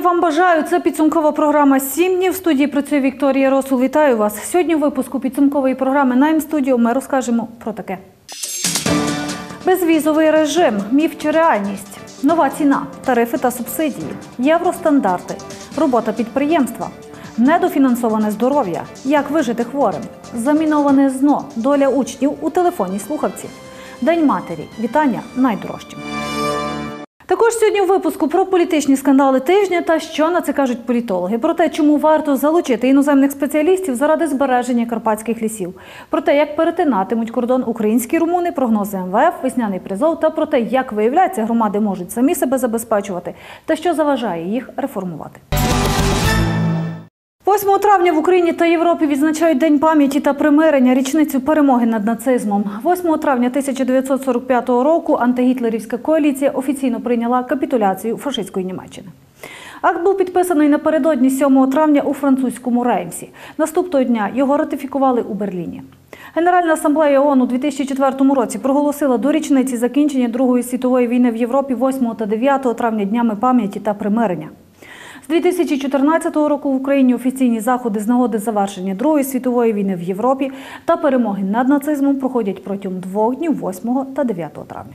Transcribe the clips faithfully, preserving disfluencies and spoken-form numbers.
вам бажаю. Це підсумкова програма «Сім днів». В студії працює Вікторія Росул. Вітаю вас. Сьогодні у випуску підсумкової програми «Найм Студіо» ми розкажемо про таке. Безвізовий режим. Міф чи реальність? Нова ціна, тарифи та субсидії, євростандарти, робота підприємства, недофінансоване здоров'я, як вижити хворим, заміноване ЗНО, доля учнів у телефонній слухавці, День матері, вітання найдорожчим. Також сьогодні у випуску про політичні скандали тижня та що на це кажуть політологи. Про те, чому варто залучити іноземних спеціалістів заради збереження карпатських лісів. Про те, як перетинатимуть кордон українські румуни, прогнози ем ве еф, весняний призов та про те, як, виявляється, громади можуть самі себе забезпечувати та що заважає їх реформувати. восьмого травня в Україні та Європі відзначають День пам'яті та примирення, річницю перемоги над нацизмом. восьмого травня тисяча дев'ятсот сорок п'ятого року антигітлерівська коаліція офіційно прийняла капітуляцію фашистської Німеччини. Акт був підписаний напередодні сьомого травня у французькому Реймсі. Наступного дня його ратифікували у Берліні. Генеральна асамблея ООН у дві тисячі четвертому році проголосила до річниці закінчення Другої світової війни в Європі восьмого та дев'ятого травня днями пам'яті та примирення. З дві тисячі чотирнадцятого року в Україні офіційні заходи з нагоди завершення Другої світової війни в Європі та перемоги над нацизмом проходять протягом двох днів восьмого та дев'ятого травня.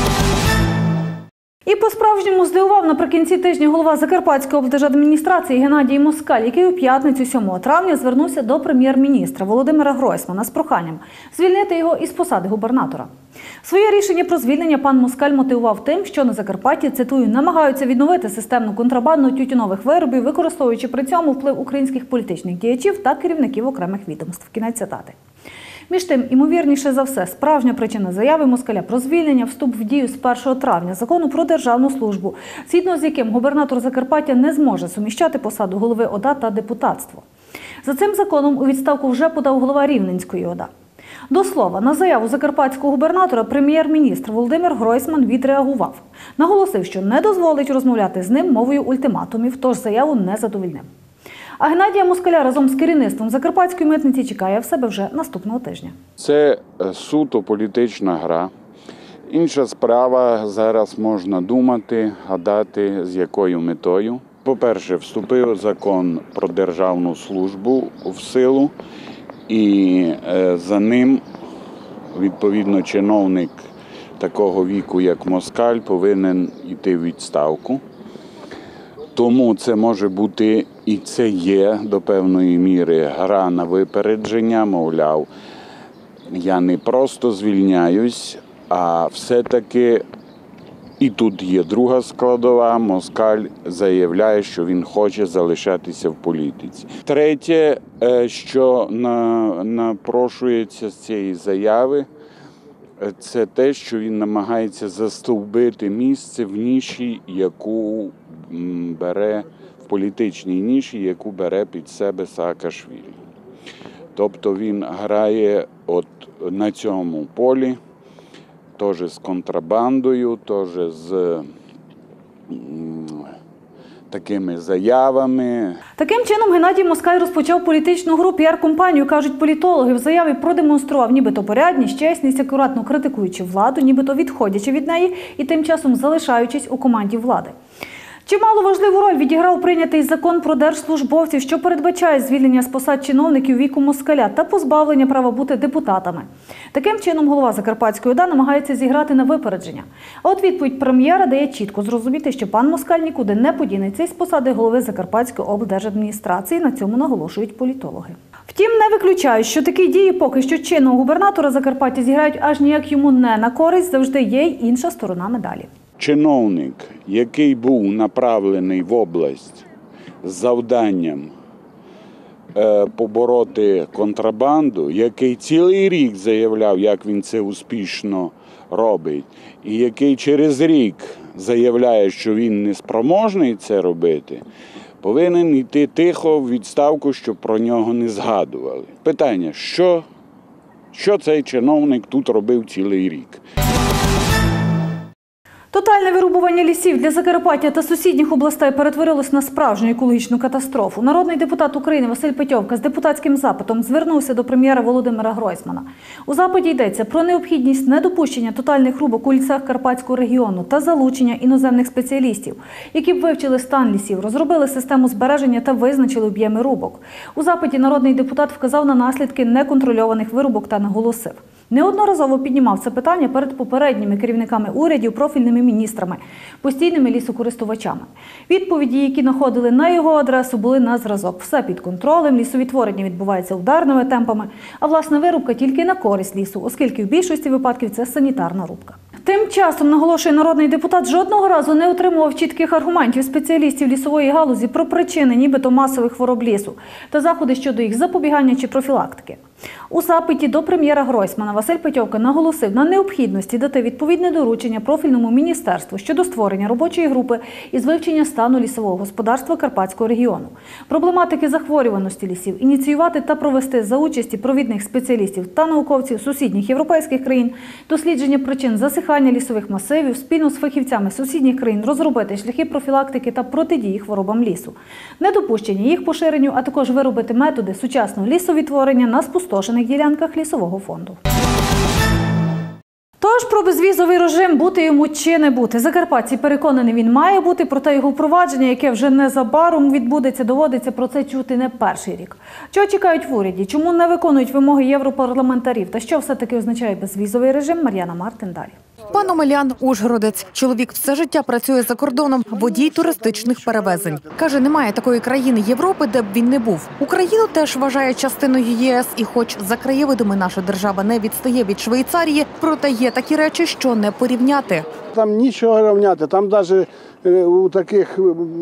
І по-справжньому здивував наприкінці тижня голова Закарпатської облдержадміністрації Геннадій Москаль, який у п'ятницю сьомого травня звернувся до прем'єр-міністра Володимира Гройсмана з проханням звільнити його із посади губернатора. Своє рішення про звільнення пан Москаль мотивував тим, що на Закарпатті, цитую, намагаються відновити системну контрабанду тютюнових виробів, використовуючи при цьому вплив українських політичних діячів та керівників окремих відомств. Кінець цитати. Між тим, імовірніше за все, справжня причина заяви Москаля про звільнення – вступ в дію з першого травня закону про державну службу, згідно з яким губернатор Закарпаття не зможе суміщати посаду голови ОДА та депутатство. За цим законом у відставку вже подав голова Рівненської ОДА. До слова, на заяву закарпатського губернатора прем'єр-міністр Володимир Гройсман відреагував. Наголосив, що не дозволить розмовляти з ним мовою ультиматумів, тож заяву не задовільнив. А Геннадія Москаля разом з керівництвом Закарпатської митниці чекає в себе вже наступного тижня. Це суто політична гра. Інша справа, зараз можна думати, гадати, з якою метою. По-перше, вступив закон про державну службу в силу, і за ним, відповідно, чиновник такого віку, як Москаль, повинен йти в відставку. Тому це може бути, і це є до певної міри, гра на випередження, мовляв, я не просто звільняюсь, а все-таки і тут є друга складова, Москаль заявляє, що він хоче залишатися в політиці. Третє, що напрошується з цієї заяви, це те, що він намагається застовбити місце в ніші, яку бере в політичній ніші, яку бере під себе Саакашвілі. Тобто він грає от на цьому полі, теж з контрабандою, теж з такими заявами. Таким чином Геннадій Москаль розпочав політичну гру, піар-компанію, кажуть політологи. В заяві продемонстрував нібито порядність, чесність, акуратно критикуючи владу, нібито відходячи від неї і тим часом залишаючись у команді влади. Чимало важливу роль відіграв прийнятий закон про держслужбовців, що передбачає звільнення з посад чиновників віку Москаля та позбавлення права бути депутатами. Таким чином голова Закарпатської ОДА намагається зіграти на випередження. А от відповідь прем'єра дає чітко зрозуміти, що пан Москаль нікуди не подінеться із посади голови Закарпатської облдержадміністрації, на цьому наголошують політологи. Втім, не виключають, що такі дії поки що чинного губернатора Закарпаття зіграють аж ніяк йому не на користь, завжди є й інша сторона медалі. Чиновник, який був направлений в область з завданням е, побороти контрабанду, який цілий рік заявляв, як він це успішно робить, і який через рік заявляє, що він не спроможний це робити, повинен йти тихо в відставку, щоб про нього не згадували. Питання, що, що цей чиновник тут робив цілий рік? Тотальне вирубування лісів для Закарпаття та сусідніх областей перетворилось на справжню екологічну катастрофу. Народний депутат України Василь Петьовка з депутатським запитом звернувся до прем'єра Володимира Гройсмана. У запиті йдеться про необхідність недопущення тотальних рубок у лісах Карпатського регіону та залучення іноземних спеціалістів, які б вивчили стан лісів, розробили систему збереження та визначили об'єми рубок. У запиті народний депутат вказав на наслідки неконтрольованих вирубок та наголосив: неодноразово піднімав це питання перед попередніми керівниками урядів, профільними міністрами, постійними лісокористувачами. Відповіді, які находили на його адресу, були на зразок. Все під контролем, лісовідтворення відбувається ударними темпами, а власне вирубка тільки на користь лісу, оскільки в більшості випадків це санітарна рубка. Тим часом, наголошує народний депутат, жодного разу не отримував чітких аргументів спеціалістів лісової галузі про причини нібито масових хвороб лісу та заходи щодо їх запобігання чи профілактики. У запиті до прем'єра Гройсмана Василь Петьовка наголосив на необхідності дати відповідне доручення профільному міністерству щодо створення робочої групи із вивчення стану лісового господарства Карпатського регіону, проблематики захворюваності лісів, ініціювати та провести за участі провідних спеціалістів та науковців сусідніх європейських країн дослідження причин засихання лісових масивів, спільно з фахівцями сусідніх країн розробити шляхи профілактики та протидії хворобам лісу, недопущення їх поширенню, а також виробити методи сучасного лісовідтворення на спустошених ділянках лісового фонду. Тож про безвізовий режим бути йому чи не бути. Закарпатці переконані, він має бути, проте його впровадження, яке вже незабаром відбудеться, доводиться про це чути не перший рік. Чого чекають в уряді? Чому не виконують вимоги європарламентарів? Та що все-таки означає безвізовий режим? Мар'яна Мартин далі. Пан Омелян – ужгородець. Чоловік все життя працює за кордоном, водій туристичних перевезень. Каже, немає такої країни Європи, де б він не був. Україну теж вважає частиною ЄС, і хоч за краєвидами наша держава не відстає від Швейцарії, проте є такі речі, що не порівняти. Там нічого рівняти, там навіть у таких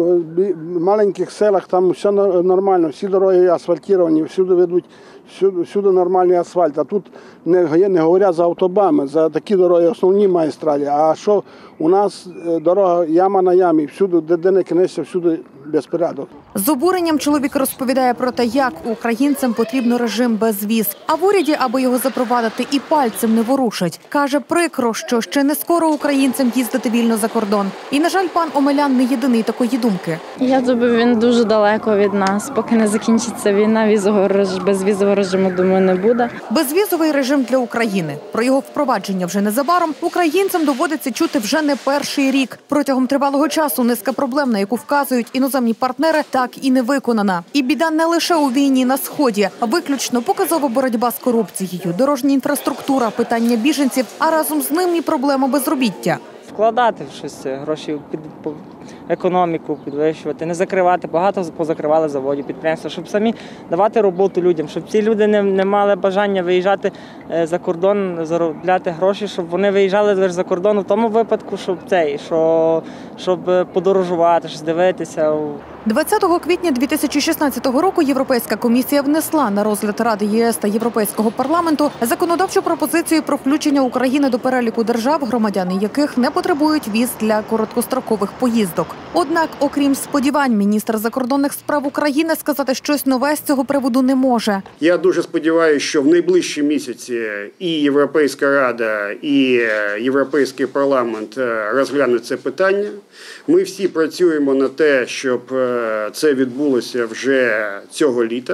маленьких селах там все нормально, всі дороги асфальтовані, всюди ведуть, всюди, всюди нормальний асфальт. А тут не, не говорять за автобами, за такі дороги основні магістралі. А що у нас дорога яма на ямі, всюди, де, де не кинешся, всюди безпорядок. З обуренням чоловік розповідає про те, як українцям потрібно режим без віз. А в уряді, аби його запровадити, і пальцем не ворушать. Каже, прикро, що ще не скоро українцям їздити вільно за кордон. І, на жаль, пан Омелян не єдиний такої думки. Я думаю, він дуже далеко від нас. Поки не закінчиться війна, візового режиму, безвізового режиму, думаю, не буде. Безвізовий режим для України. Про його впровадження вже незабаром українцям доводиться чути вже не перший рік. Протягом тривалого часу низка проблем, на яку вказують іноземні партнери, так і не виконана. І біда не лише у війні на Сході, а виключно показова боротьба з корупцією, дорожня інфраструктура, питання біженців, а разом з ним і проблема безробіття. Вкладати в щось, гроші під економіку, підвищувати, не закривати, багато позакривали заводів, підприємства, щоб самі давати роботу людям, щоб ці люди не, не мали бажання виїжджати за кордон, заробляти гроші, щоб вони виїжджали за кордон в тому випадку, щоб цей, що, щоб подорожувати, щось дивитися. двадцятого квітня дві тисячі шістнадцятого року Європейська комісія внесла на розгляд Ради ЄС та Європейського парламенту законодавчу пропозицію про включення України до переліку держав, громадяни яких не потребують віз для короткострокових поїздок. Однак, окрім сподівань, міністр закордонних справ України сказати щось нове з цього приводу не може. Я дуже сподіваюся, що в найближчі місяці і Європейська Рада, і Європейський парламент розглянуть це питання. Ми всі працюємо на те, щоб це відбулося вже цього літа.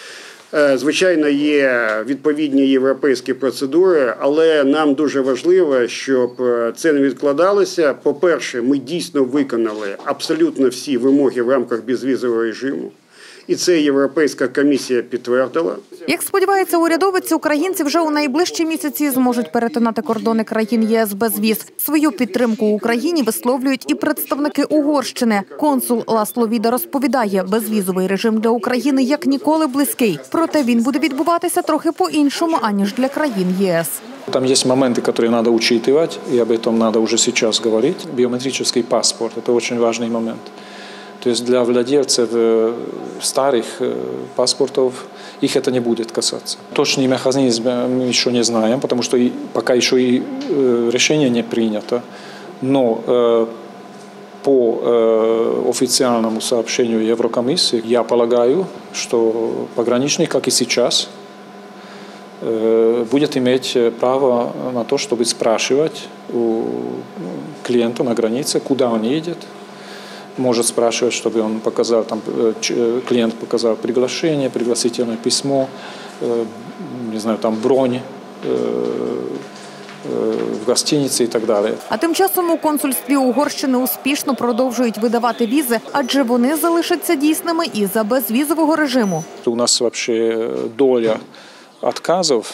Звичайно, є відповідні європейські процедури, але нам дуже важливо, щоб це не відкладалося. По-перше, ми дійсно виконали абсолютно всі вимоги в рамках безвізового режиму. І це Європейська комісія підтвердила. Як сподівається урядовець, українці вже у найближчі місяці зможуть перетинати кордони країн ЄС без віз. Свою підтримку Україні висловлюють і представники Угорщини. Консул Ласло Віда розповідає, безвізовий режим для України як ніколи близький. Проте він буде відбуватися трохи по-іншому, аніж для країн ЄС. Там есть моменты, которые надо учитывать, и об этом надо уже сейчас говорить. Биометрический паспорт – это очень важный момент. То есть для владельцев старых паспортов их это не будет касаться. Точный механизм мы еще не знаем, потому что пока еще и решение не принято. Но по официальному сообщению Еврокомиссии я полагаю, что пограничник, как и сейчас, будет иметь право на то, чтобы спрашивать у клиента на границе, куда он едет. Может спрашивать, чтобы он показал, там, клиент показал приглашение, пригласительное письмо, не знаю, там бронь в гостиниці і так далі. А тим часом у консульстві Угорщини успішно продовжують видавати візи, адже вони залишаться дійсними і за безвізового режиму. У нас взагалі доля відказів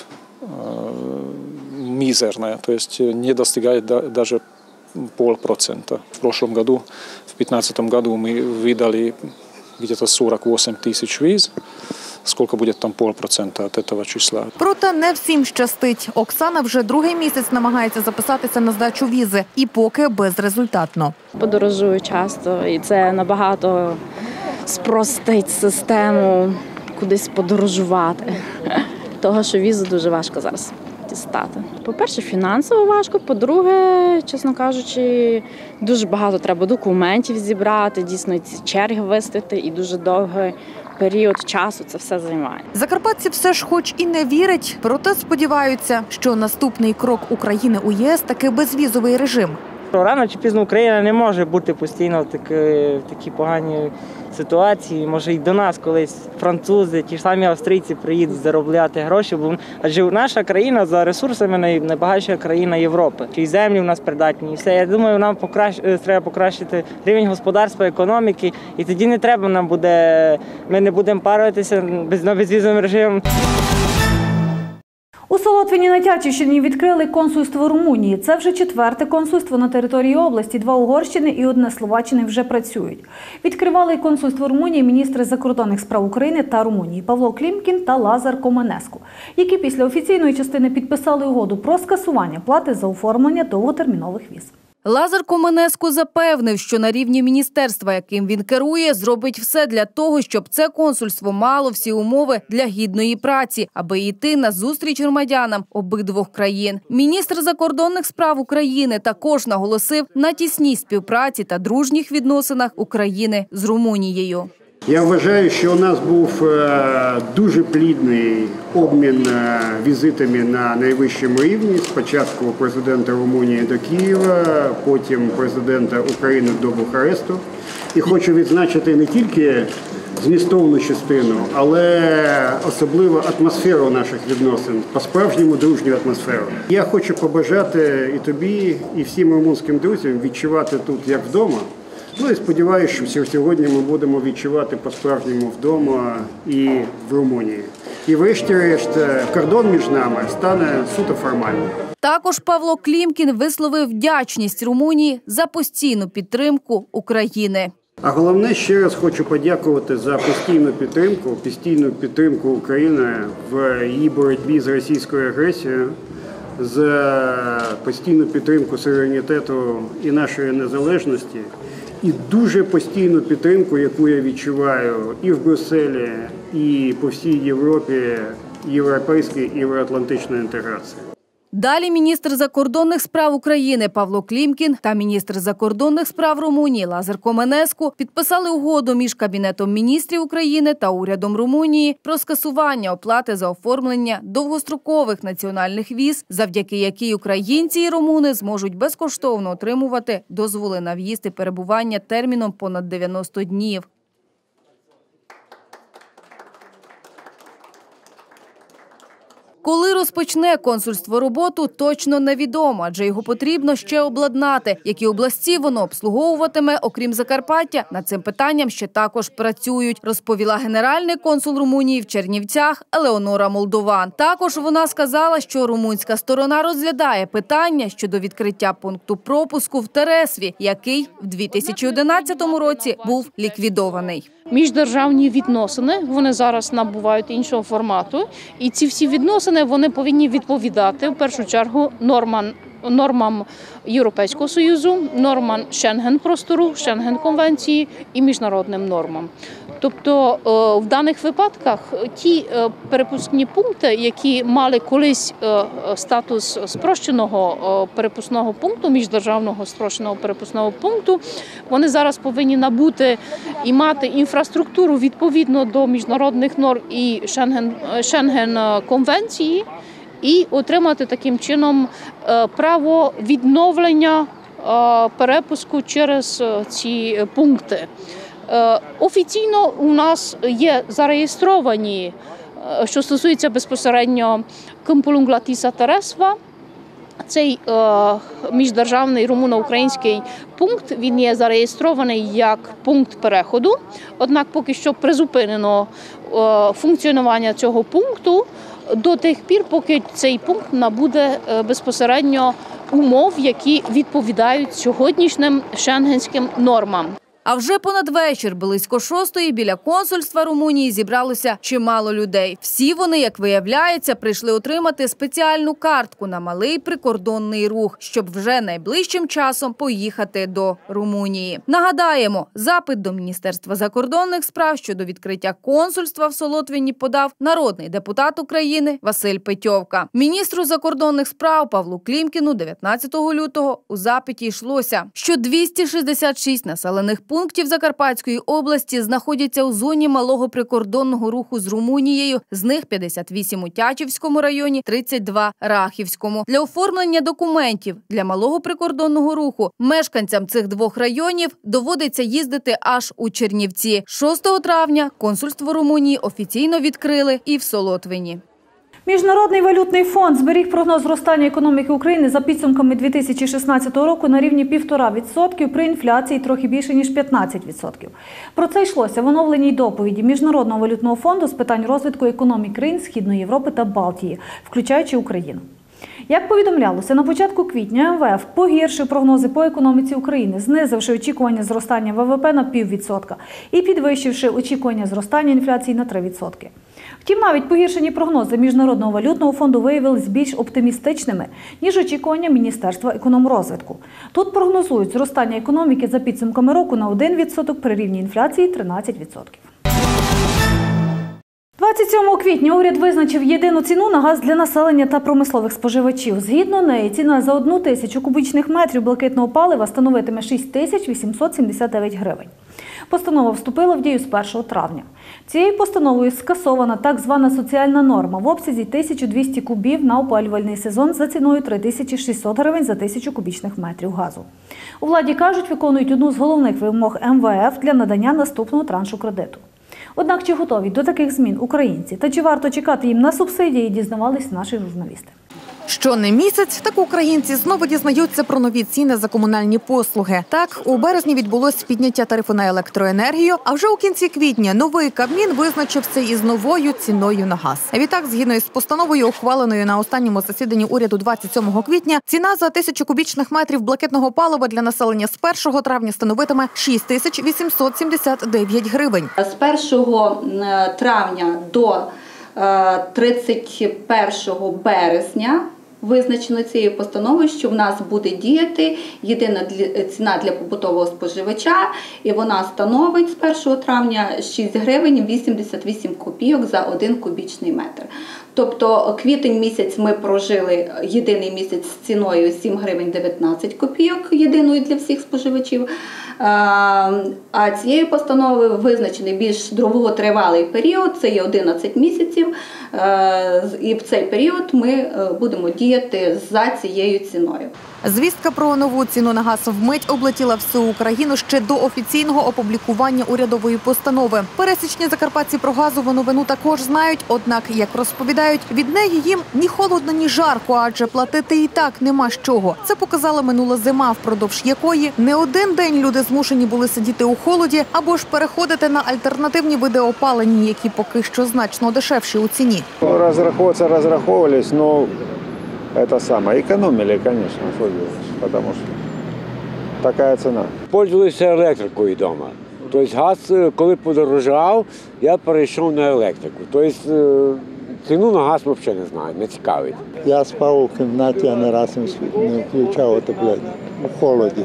мизерная, то есть не достигает даже полпроцента. В прошлом году, в две тысячи пятнадцатом году мы выдали где-то сорок восемь тысяч виз. Сколько буде там полпроцента від цього числа. Проте не всім щастить. Оксана вже другий місяць намагається записатися на здачу візи. І поки безрезультатно. Подорожую часто, і це набагато спростить систему кудись подорожувати. Того, що візу дуже важко зараз дістати. По-перше, фінансово важко. По-друге, чесно кажучи, дуже багато треба документів зібрати, дійсно ці черги вистояти і дуже довгий період часу це все займає. Закарпатці все ж хоч і не вірять, проте сподіваються, що наступний крок України у ЄС – таки безвізовий режим. Рано чи пізно Україна не може бути постійно в такі, в такій поганій ситуації. Може і до нас колись французи, ті ж самі австрійці приїдуть заробляти гроші, бо адже наша країна за ресурсами найбагатша країна Європи. І землі в нас придатні, і все. Я думаю, нам покращ... треба покращити рівень господарства, економіки, і тоді не треба нам буде, ми не будемо паритися без на безвізовим режимом. У Солотвіні на Тячівщині відкрили консульство Румунії. Це вже четверте консульство на території області. Два Угорщини і одне Словаччини вже працюють. Відкривали й консульство Румунії міністри закордонних справ України та Румунії Павло Клімкін та Лазар Коменеску, які після офіційної частини підписали угоду про скасування плати за оформлення довготермінових віз. Лазар Коменеску запевнив, що на рівні міністерства, яким він керує, зробить все для того, щоб це консульство мало всі умови для гідної праці, аби йти на зустріч громадянам обидвох країн. Міністр закордонних справ України також наголосив на тісній співпраці та дружніх відносинах України з Румунією. Я вважаю, що у нас був дуже плідний обмін візитами на найвищому рівні. Спочатку президента Румунії до Києва, потім президента України до Бухаресту. І хочу відзначити не тільки змістовну частину, але особливо атмосферу наших відносин, по-справжньому дружню атмосферу. Я хочу побажати і тобі, і всім румунським друзям відчувати тут як вдома. Ну і сподіваюся, що сьогодні ми будемо відчувати по-справжньому вдома і в Румунії. І врешті-решт кордон між нами стане суто формальним. Також Павло Клімкін висловив вдячність Румунії за постійну підтримку України. А головне, ще раз хочу подякувати за постійну підтримку, постійну підтримку України в її боротьбі з російською агресією, за постійну підтримку суверенітету і нашої незалежності. І дуже постійну підтримку, яку я відчуваю і в Брюсселі, і по всій Європі, європейської і євроатлантичної інтеграції. Далі міністр закордонних справ України Павло Клімкін та міністр закордонних справ Румунії Лазар Коменеску підписали угоду між Кабінетом міністрів України та урядом Румунії про скасування оплати за оформлення довгострокових національних віз, завдяки якій українці і румуни зможуть безкоштовно отримувати дозволи на в'їзд і перебування терміном понад дев'яносто днів. Коли розпочне консульство роботу, точно невідомо, адже його потрібно ще обладнати. Які області воно обслуговуватиме, окрім Закарпаття, над цим питанням ще також працюють, розповіла генеральний консул Румунії в Чернівцях Елеонора Молдован. Також вона сказала, що румунська сторона розглядає питання щодо відкриття пункту пропуску в Тересві, який в дві тисячі одинадцятому році був ліквідований. Міждержавні відносини, вони зараз набувають іншого формату. І ці всі відносини, вони повинні відповідати, в першу чергу, нормам, нормам Європейського Союзу, нормам Шенген-простору, Шенген-конвенції і міжнародним нормам. Тобто в даних випадках ті перепускні пункти, які мали колись статус спрощеного перепускного пункту, міждержавного спрощеного перепускного пункту, вони зараз повинні набути і мати інфраструктуру відповідно до міжнародних норм і Шенген-конвенції і отримати таким чином право відновлення перепуску через ці пункти. Офіційно у нас є зареєстровані, що стосується безпосередньо Câmpul Ungla Tisa Tăresva. Цей е, міждержавний румуно-український пункт, він є зареєстрований як пункт переходу, однак поки що призупинено е, функціонування цього пункту до тих пір, поки цей пункт набуде е, безпосередньо умов, які відповідають сьогоднішнім шенгенським нормам. А вже понад вечір, близько шостої, біля консульства Румунії зібралося чимало людей. Всі вони, як виявляється, прийшли отримати спеціальну картку на малий прикордонний рух, щоб вже найближчим часом поїхати до Румунії. Нагадаємо, запит до Міністерства закордонних справ щодо відкриття консульства в Солотвіні подав народний депутат України Василь Петьовка. Міністру закордонних справ Павлу Клімкіну дев'ятнадцятого лютого у запиті йшлося, що двісті шістдесят шість населених пунктів пунктів Закарпатської області знаходяться у зоні малого прикордонного руху з Румунією, з них п'ятдесят вісім у Тячівському районі, тридцять два – Рахівському. Для оформлення документів для малого прикордонного руху мешканцям цих двох районів доводиться їздити аж у Чернівці. шостого травня консульство Румунії офіційно відкрили і в Солотвині. Міжнародний валютний фонд зберіг прогноз зростання економіки України за підсумками дві тисячі шістнадцятого року на рівні півтора відсотка при інфляції трохи більше, ніж п'ятнадцять відсотків. Про це йшлося в оновленій доповіді Міжнародного валютного фонду з питань розвитку економік країн Східної Європи та Балтії, включаючи Україну. Як повідомлялося, на початку квітня ем ве еф погіршив прогнози по економіці України, знизивши очікування зростання ве ве пе на піввідсотка і підвищивши очікування зростання інфляції на три відсотки. Втім, навіть погіршені прогнози Міжнародного валютного фонду виявились більш оптимістичними, ніж очікування Міністерства економрозвитку. Тут прогнозують зростання економіки за підсумками року на один відсоток при рівні інфляції тринадцять відсотків. двадцять сьомого квітня уряд визначив єдину ціну на газ для населення та промислових споживачів. Згідно неї, ціна за одну тисячу кубічних метрів блакитного палива становитиме шість тисяч вісімсот сімдесят дев'ять гривень. Постанова вступила в дію з першого травня. Цією постановою скасована так звана соціальна норма в обсязі тисяча двісті кубів на опалювальний сезон за ціною три тисячі шістсот гривень за тисячу кубічних метрів газу. У владі кажуть, виконують одну з головних вимог ем ве еф для надання наступного траншу кредиту. Однак чи готові до таких змін українці та чи варто чекати їм на субсидії, дізнавались наші журналісти. Що не місяць, так українці знову дізнаються про нові ціни за комунальні послуги. Так, у березні відбулося підняття тарифу на електроенергію, а вже у кінці квітня новий Кабмін визначився із новою ціною на газ. Відтак, згідно із постановою, ухваленою на останньому засіданні уряду двадцять сьомого квітня, ціна за тисячу кубічних метрів блакитного палива для населення з першого травня становитиме шість тисяч вісімсот сімдесят дев'ять гривень. З першого травня до тридцять першого березня визначено цією постановою, що в нас буде діяти єдина ціна для побутового споживача, і вона становить з першого травня шість гривень вісімдесят вісім копійок за один кубічний метр. Тобто квітень місяць ми прожили єдиний місяць з ціною сім гривень дев'ятнадцять копійок, єдиною для всіх споживачів. А цією постановою визначений більш довготривалий період, це є одинадцять місяців, і в цей період ми будемо діяти за цією ціною. Звістка про нову ціну на газ вмить облетіла всю Україну ще до офіційного опублікування урядової постанови. Пересічні закарпатці про газову новину також знають, однак, як розповідають, від неї їм ні холодно, ні жарко, адже платити і так нема з чого. Це показала минула зима, впродовж якої не один день люди змушені були сидіти у холоді або ж переходити на альтернативні види опалення, які поки що значно дешевші у ціні. Розраховуватися розраховувались, але это самое, экономили, конечно, что делать, потому что такая цена. Пользуюся електрикою вдома. Тобто газ, коли подорожав, я перейшов на електрику. Тобто ціну на газ взагалі не знаю, не цікавить. Я спав у кімнаті, а не раз не включав отоплення у холоді.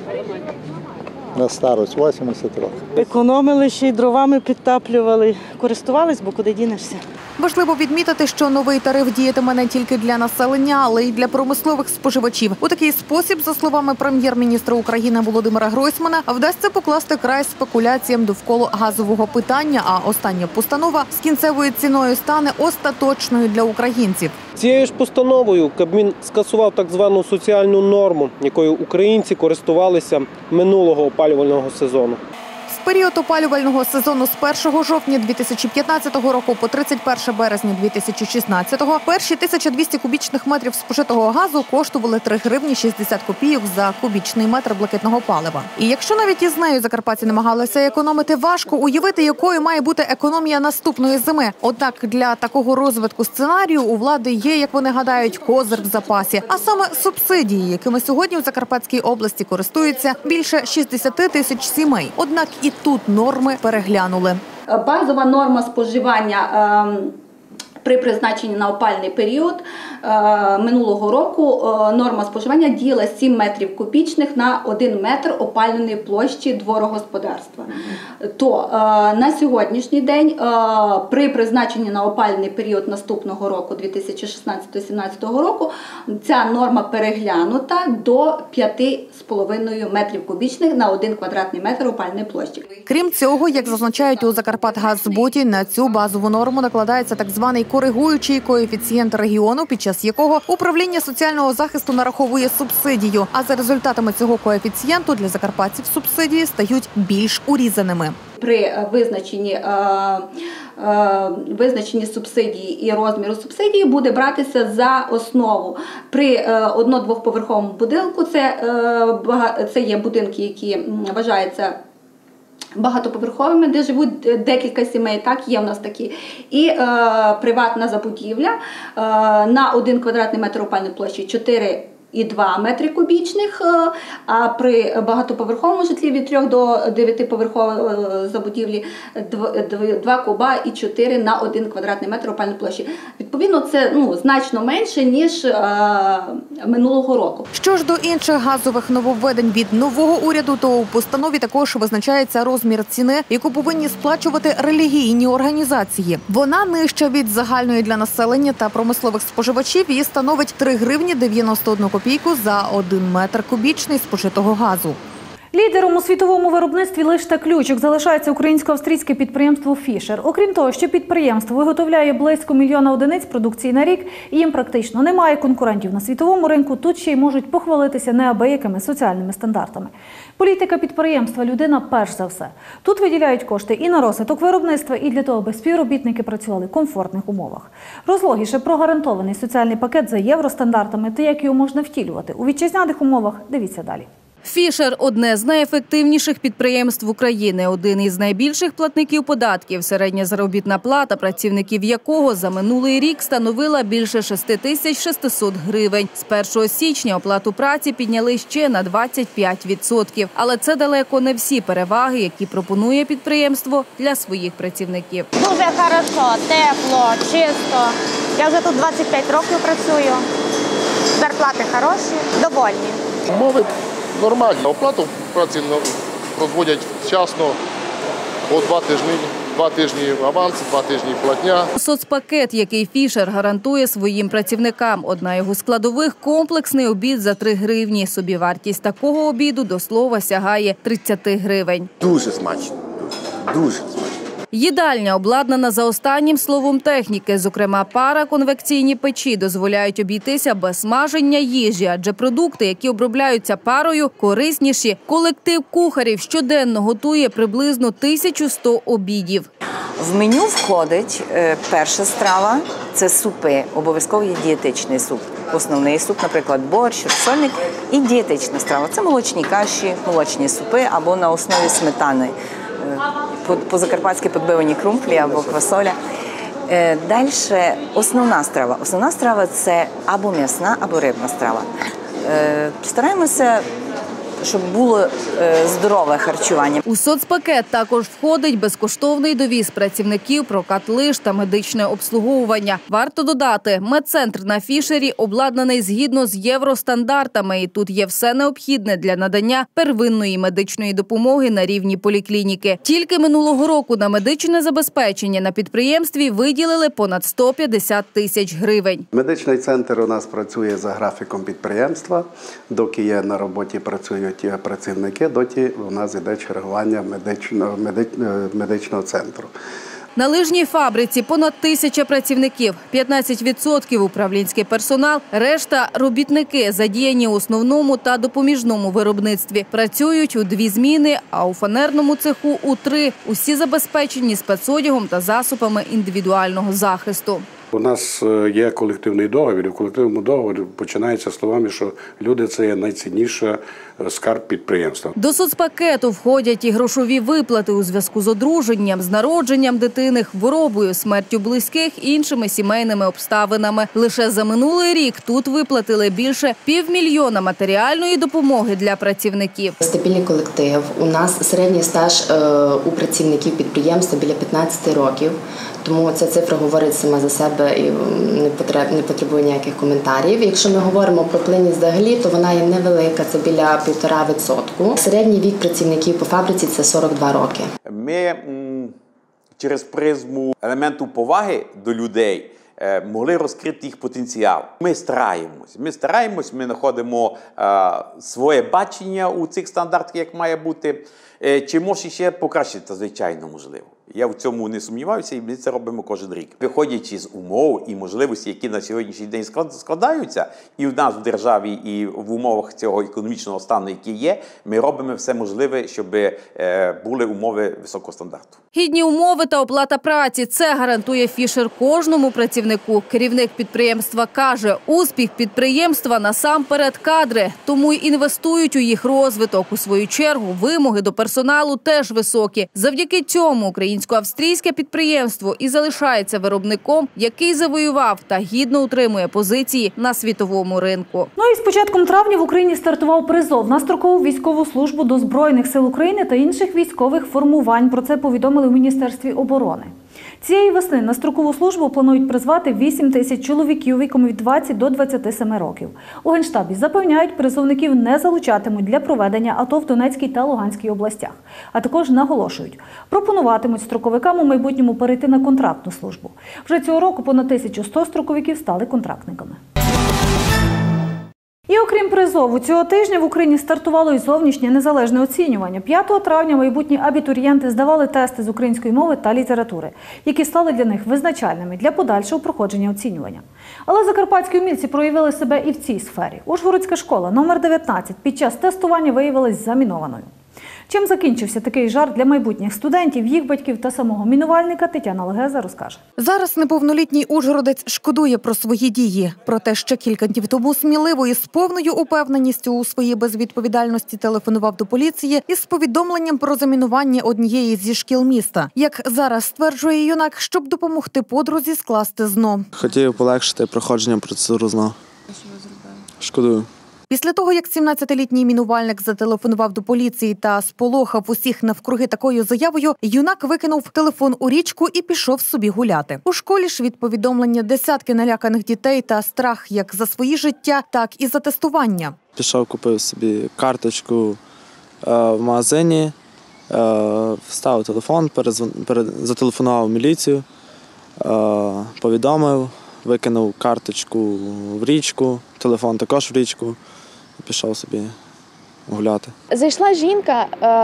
На старость, вісімдесят років. Економили ще й дровами підтаплювали, користувались, бо куди дінешся. Важливо відмітити, що новий тариф діятиме не тільки для населення, але й для промислових споживачів. У такий спосіб, за словами прем'єр-міністра України Володимира Гройсмана, вдасться покласти край спекуляціям довкола газового питання, а остання постанова з кінцевою ціною стане остаточною для українців. Цією ж постановою Кабмін скасував так звану соціальну норму, якою українці користувалися минулого опалювального сезону. В період опалювального сезону з першого жовтня дві тисячі п'ятнадцятого року по тридцять перше березня дві тисячі шістнадцятого перші тисяча двісті кубічних метрів спожитого газу коштували три гривні шістдесят копійок за кубічний метр блакитного палива. І якщо навіть із нею закарпатці намагалися економити, важко уявити, якою має бути економія наступної зими. Однак для такого розвитку сценарію у влади є, як вони гадають, козир в запасі. А саме субсидії, якими сьогодні в Закарпатській області користуються більше шістдесят тисяч сімей. Однак і тут норми переглянули. Базова норма споживання при призначенні на опалювальний період минулого року норма споживання діяла сім метрів кубічних на один метр опалювальної площі дворогосподарства. То на сьогоднішній день при призначенні на опалювальний період наступного року, дві тисячі шістнадцятого - сімнадцятого року, ця норма переглянута до п'яти з половиною метрів кубічних на один квадратний метр опалювальної площі. Крім цього, як зазначають у Закарпатгаззбуті, на цю базову норму накладається так званий коригуючий коефіцієнт регіону, під час якого управління соціального захисту нараховує субсидію. А за результатами цього коефіцієнту для закарпатців субсидії стають більш урізаними. При визначенні, е, е, визначенні субсидії і розміру субсидії буде братися за основу. При е, одно-двохповерховому будинку, це, е, це є будинки, які вважаються багатоповерховими, де живуть декілька сімей, так, є в нас такі. І е, приватна забудівля е, на один квадратний метр опалювальної площі чотири і два метри кубічних, а при багатоповерховому житлі від трьох до дев'ятиповерхової забудівлі два куба і чотири на один квадратний метр опалювальної площі. Відповідно, це ну, значно менше, ніж е, минулого року. Що ж до інших газових нововведень від нового уряду, то у постанові також визначається розмір ціни, яку повинні сплачувати релігійні організації. Вона нижча від загальної для населення та промислових споживачів і становить три гривні дев'яносто одну копійку за один метр кубічний спожитого газу. Лідером у світовому виробництві лиш та ключок залишається українсько-австрійське підприємство «Фішер». Окрім того, що підприємство виготовляє близько мільйона одиниць продукції на рік, і їм практично немає конкурентів на світовому ринку, тут ще й можуть похвалитися неабиякими соціальними стандартами. Політика підприємства – людина перш за все. Тут виділяють кошти і на розвиток виробництва, і для того, аби співробітники працювали в комфортних умовах. Розлогіше про гарантований соціальний пакет за євростандартами та як його можна втілювати у вітчизняних умовах – дивіться далі. «Фішер» – одне з найефективніших підприємств України, один із найбільших платників податків. Середня заробітна плата працівників якого за минулий рік становила більше шість тисяч шістсот гривень. З першого січня оплату праці підняли ще на двадцять п'ять відсотків. Але це далеко не всі переваги, які пропонує підприємство для своїх працівників. Дуже хорошо, тепло, чисто. Я вже тут двадцять п'ять років працюю. Зарплати хороші, довольні. Умови нормальні. Оплату праці розводять вчасно, по два тижні, два тижні аванс, два тижні платня. Соцпакет, який «Фішер» гарантує своїм працівникам. Одна його складових – комплексний обід за три гривні. Собівартість такого обіду, до слова, сягає тридцять гривень. Дуже смачно, дуже смачно. Їдальня обладнана за останнім словом техніки. Зокрема, параконвекційні печі дозволяють обійтися без смаження їжі, адже продукти, які обробляються парою, корисніші. Колектив кухарів щоденно готує приблизно тисячу сто обідів. В меню входить перша страва – це супи. Обов'язково є дієтичний суп. Основний суп, наприклад, борщ, розсольник і дієтична страва. Це молочні каші, молочні супи або на основі сметани. По-закарпатськи підбивані крумплі або квасоля. Далі основна страва. Основна страва – це або м'ясна, або рибна страва. Стараємося, щоб було здорове харчування. У соцпакет також входить безкоштовний довіз працівників, прокат лиж та медичне обслуговування. Варто додати, медцентр на «Фішері» обладнаний згідно з євростандартами, і тут є все необхідне для надання первинної медичної допомоги на рівні поліклініки. Тільки минулого року на медичне забезпечення на підприємстві виділили понад сто п'ятдесят тисяч гривень. Медичний центр у нас працює за графіком підприємства. Доки є на роботі, працюють працівники, доті у нас йде чергування медичного, медичного центру. На лижній фабриці понад тисяча працівників, п'ятнадцять відсотків – управлінський персонал, решта – робітники, задіяні у основному та допоміжному виробництві. Працюють у дві зміни, а у фанерному цеху – у три. Усі забезпечені спецодягом та засобами індивідуального захисту. У нас є колективний договір, і в колективному договорі починається словами, що люди – це є найцінніша скарб підприємства. До соцпакету входять і грошові виплати у зв'язку з одруженням, з народженням дитини, хворобою, смертю близьких, іншими сімейними обставинами. Лише за минулий рік тут виплатили більше півмільйона матеріальної допомоги для працівників. Стабільний колектив. У нас середній стаж у працівників підприємства біля п'ятнадцяти років. Тому ця цифра говорить сама за себе і не потребує ніяких коментарів. Якщо ми говоримо про плинність взагалі, то вона є невелика, це біля півтора відсотку. Середній вік працівників по фабриці – це сорок два роки. Ми м, через призму елементу поваги до людей е, могли розкрити їх потенціал. Ми стараємось, ми стараємось, ми знаходимо е, своє бачення у цих стандартах, як має бути. Е, чи може ще покращити, звичайно, можливо. Я в цьому не сумніваюся, і ми це робимо кожен рік. Виходячи з умов і можливостей, які на сьогоднішній день складаються, і в нас в державі, і в умовах цього економічного стану, який є, ми робимо все можливе, щоб були умови високого стандарту. Гідні умови та оплата праці – це гарантує Фішер кожному працівнику. Керівник підприємства каже, успіх підприємства насамперед кадри, тому й інвестують у їх розвиток. У свою чергу вимоги до персоналу теж високі. Завдяки цьому українсько-австрійське підприємство і залишається виробником, який завоював та гідно утримує позиції на світовому ринку. Ну і з початком травня в Україні стартував призов на строкову військову службу до Збройних сил України та інших військових формувань. Про це повідомили в Міністерстві оборони. Цієї весни на строкову службу планують призвати вісім тисяч чоловіків віком від двадцяти до двадцяти семи років. У Генштабі запевняють, призовників не залучатимуть для проведення АТО в Донецькій та Луганській областях. А також наголошують, пропонуватимуть строковикам у майбутньому перейти на контрактну службу. Вже цього року понад тисяча сто строковиків стали контрактниками. І окрім призову, цього тижня в Україні стартувало і зовнішнє незалежне оцінювання. п'ятого травня майбутні абітурієнти здавали тести з української мови та літератури, які стали для них визначальними для подальшого проходження оцінювання. Але закарпатські умільці проявили себе і в цій сфері. Ужгородська школа номер дев'ятнадцять під час тестування виявилась замінованою. Чим закінчився такий жарт для майбутніх студентів, їх батьків та самого мінувальника, Тетяна Легеза розкаже. Зараз неповнолітній ужгородець шкодує про свої дії. Проте ще кілька днів тому сміливо і з повною упевненістю у своїй безвідповідальності телефонував до поліції із повідомленням про замінування однієї зі шкіл міста. Як зараз стверджує юнак, щоб допомогти подрузі скласти ЗНО. Хотів полегшити проходження процедури ЗНО. Шкодую. Після того, як сімнадцятилітній мінувальник зателефонував до поліції та сполохав усіх навкруги такою заявою, юнак викинув телефон у річку і пішов собі гуляти. У школі ж від повідомлення десятки наляканих дітей та страх як за свої життя, так і за тестування. Пішов, купив собі карточку е, в магазині, е, вставив телефон, перезвон, перед, зателефонував в міліцію, е, повідомив, викинув карточку в річку, телефон також в річку. Пішов собі гуляти. Зайшла жінка,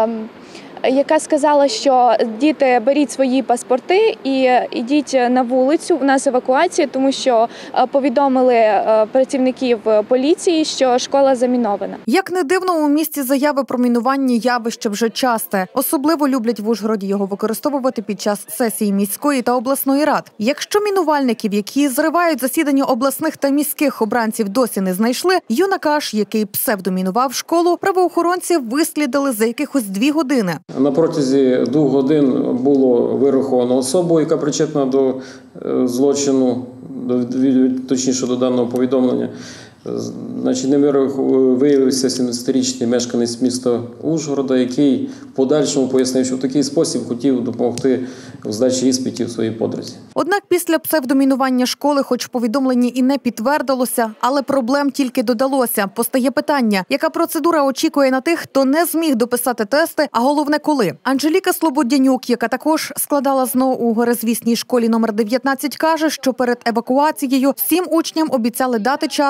яка сказала, що діти, беріть свої паспорти і йдіть на вулицю, у нас евакуація, тому що повідомили працівників поліції, що школа замінована. Як не дивно, у місті заяви про мінування явище вже часте. Особливо люблять в Ужгороді його використовувати під час сесії міської та обласної рад. Якщо мінувальників, які зривають засідання обласних та міських обранців, досі не знайшли, юнака ж, який псевдомінував школу, правоохоронці вислідили за якихось дві години. На протязі двох годин було вираховано особу, яка причетна до злочину, до, точніше до даного повідомлення. Значить, ним виявився сімнадцятирічний мешканець міста Ужгорода, який в подальшому пояснив, що в такий спосіб хотів допомогти в здачі іспитів своїй подрузі. Однак після псевдомінування школи, хоч повідомлення і не підтвердилося, але проблем тільки додалося. Постає питання, яка процедура очікує на тих, хто не зміг дописати тести, а головне коли. Анжеліка Слободянюк, яка також складала ЗНО у горизвісній школі номер дев'ятнадцять, каже, що перед евакуацією всім учням обіцяли дати час потрапити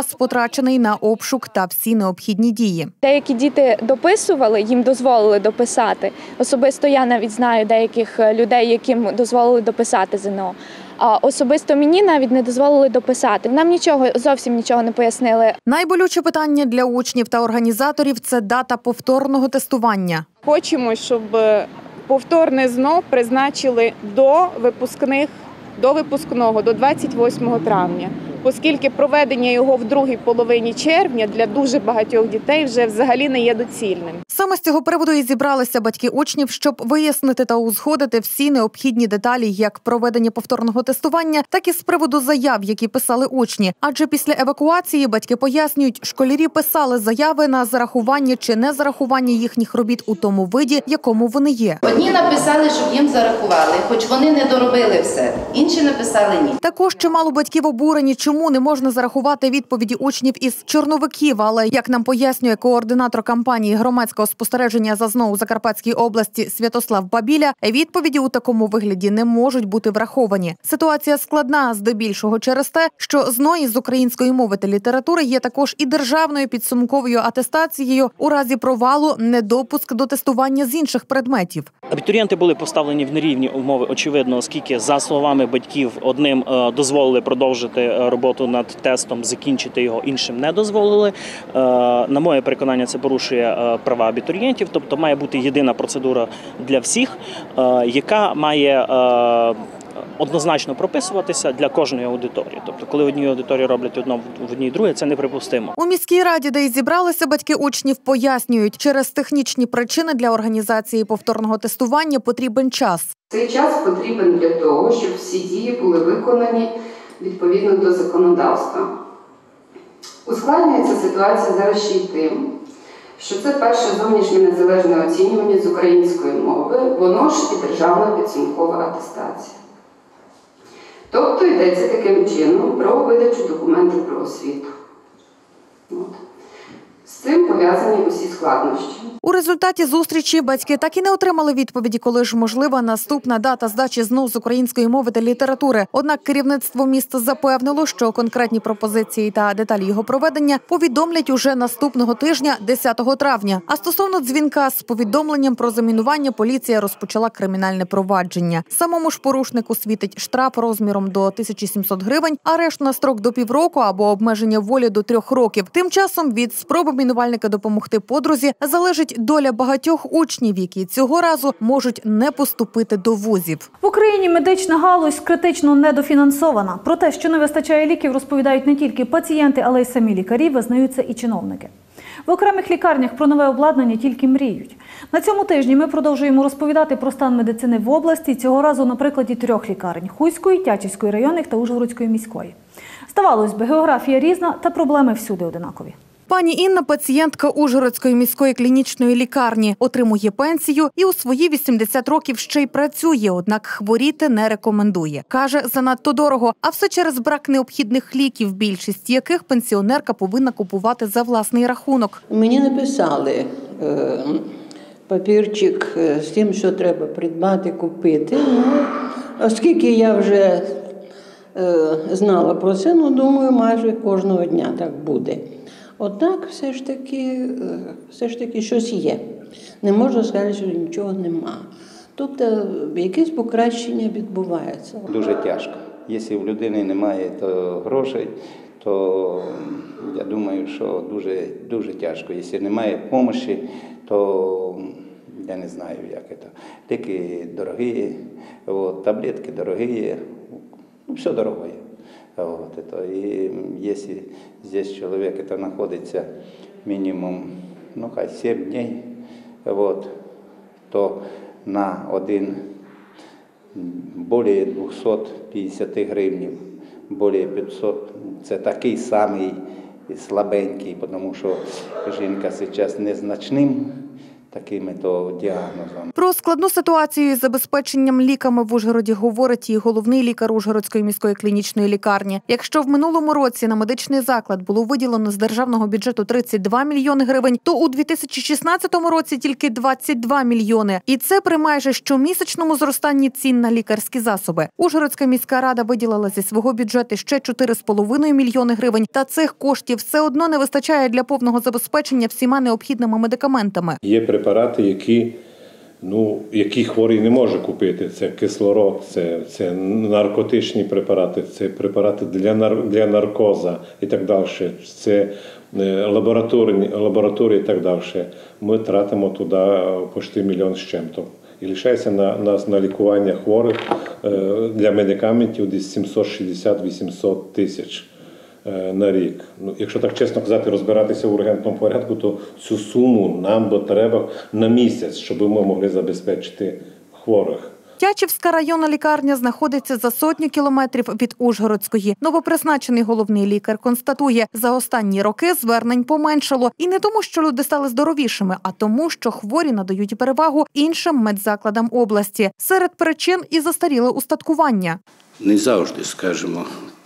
витрачений на обшук та всі необхідні дії. Деякі діти дописували, їм дозволили дописати. Особисто я навіть знаю деяких людей, яким дозволили дописати ЗНО. А особисто мені навіть не дозволили дописати. Нам нічого, зовсім нічого не пояснили. Найболюче питання для учнів та організаторів – це дата повторного тестування. Хочемо, щоб повторне ЗНО призначили до випускних, до випускного, до двадцять восьмого травня. Оскільки проведення його в другій половині червня для дуже багатьох дітей вже взагалі не є доцільним. Саме з цього приводу і зібралися батьки учнів, щоб вияснити та узгодити всі необхідні деталі як проведення повторного тестування, так і з приводу заяв, які писали учні. Адже після евакуації батьки пояснюють, школярі писали заяви на зарахування чи не зарахування їхніх робіт у тому виді, якому вони є. Одні написали, щоб їм зарахували, хоч вони не доробили все. Інші написали ні. Також чимало батьків обурені, чому не можна зарахувати відповіді учнів із чорновиків, але, як нам пояснює координатор кампанії громадського спостереження за ЗНО у Закарпатській області Святослав Бабіля, відповіді у такому вигляді не можуть бути враховані. Ситуація складна, здебільшого через те, що ЗНО із української мови та літератури є також і державною підсумковою атестацією у разі провалу, недопуск до тестування з інших предметів. Абітурієнти були поставлені в нерівні умови, очевидно, оскільки, за словами батьків, одним дозволили продовжити роботу над тестом, закінчити його, іншим не дозволили. На моє переконання, це порушує права абітурієнтів, тобто має бути єдина процедура для всіх, яка має однозначно прописуватися для кожної аудиторії. Тобто, коли в одній аудиторії роблять одно, в одній друге, це неприпустимо. У міській раді, де й зібралися батьки учнів, пояснюють, через технічні причини для організації повторного тестування потрібен час. Цей час потрібен для того, щоб всі дії були виконані відповідно до законодавства. Ускладнюється ситуація зараз ще й тим, що це перше зовнішнє незалежне оцінювання з української мови, воно ж і державна підсумкова атестація. Тобто йдеться таким чином про видачу документів про освіту. От. З цим пов'язані усі складнощі. У результаті зустрічі батьки так і не отримали відповіді, коли ж можлива наступна дата здачі ЗНО з української мови та літератури. Однак керівництво міста запевнило, що конкретні пропозиції та деталі його проведення повідомлять уже наступного тижня, десятого травня. А стосовно дзвінка з повідомленням про замінування, поліція розпочала кримінальне провадження. Самому ж порушнику світить штраф розміром до тисячі сімсот гривень, арешт на строк до півроку або обмеження волі до трьох років. Тим часом від спроби мінувальника допомогти подрузі залежить доля багатьох учнів, які цього разу можуть не поступити до вузів. В Україні медична галузь критично недофінансована. Про те, що не вистачає ліків, розповідають не тільки пацієнти, але й самі лікарі, визнаються і чиновники. В окремих лікарнях про нове обладнання тільки мріють. На цьому тижні ми продовжуємо розповідати про стан медицини в області, цього разу на прикладі трьох лікарень – Хуської, Тячівської районних та Ужгородської міської. Здавалось би, географія різна, та проблеми всюди одинакові. Пані Інна – пацієнтка Ужгородської міської клінічної лікарні, отримує пенсію і у свої вісімдесят років ще й працює, однак хворіти не рекомендує. Каже, занадто дорого, а все через брак необхідних ліків, більшість яких пенсіонерка повинна купувати за власний рахунок. Мені написали е, папірчик з тим, що треба придбати, купити. Ну, оскільки я вже е, знала про це, ну, думаю, майже кожного дня так буде. Однак все ж таки, все ж таки щось є. Не можна сказати, що нічого нема. Тобто якесь покращення відбувається. Дуже тяжко. Якщо в людини немає то грошей, то я думаю, що дуже, дуже тяжко. Якщо немає допомоги, то я не знаю, як це. Ліки дорогі, от, таблетки дорогі, ну, все дорогое. Вот это. И если здесь человек это находится минимум, ну, хай сім днів, вот, то на один більше двісті п'ятдесят гривень, більше п'ятсот, це такий самий слабенький, тому що жінка зараз незначним такими то діагнозами. Про складну ситуацію із забезпеченням ліками в Ужгороді говорить і головний лікар Ужгородської міської клінічної лікарні. Якщо в минулому році на медичний заклад було виділено з державного бюджету тридцять два мільйони гривень, то у дві тисячі шістнадцятому році тільки двадцять два мільйони. І це при майже щомісячному зростанні цін на лікарські засоби. Ужгородська міська рада виділила зі свого бюджету ще чотири з половиною мільйони гривень, та цих коштів все одно не вистачає для повного забезпечення всіма необхідними медикаментами. Є препарати, які, ну, які хворий не може купити. Це кислород, це, це наркотичні препарати, це препарати для, нар, для наркоза і так далі. Це лабораторії, лабораторії і так далі. Ми тратимо туди почти мільйон з чим-то. І лишається на нас на лікування хворих для медикаментів десь сімсот шістдесят - вісімсот тисяч на рік. Ну, якщо так чесно казати, розбиратися в ургентному порядку, то цю суму нам до треба на місяць, щоб ми могли забезпечити хворих. Тячівська районна лікарня знаходиться за сотню кілометрів від Ужгородської. Новопризначений головний лікар констатує, за останні роки звернень поменшало. І не тому, що люди стали здоровішими, а тому, що хворі надають перевагу іншим медзакладам області. Серед причин і застаріле устаткування. Не завжди, скажімо,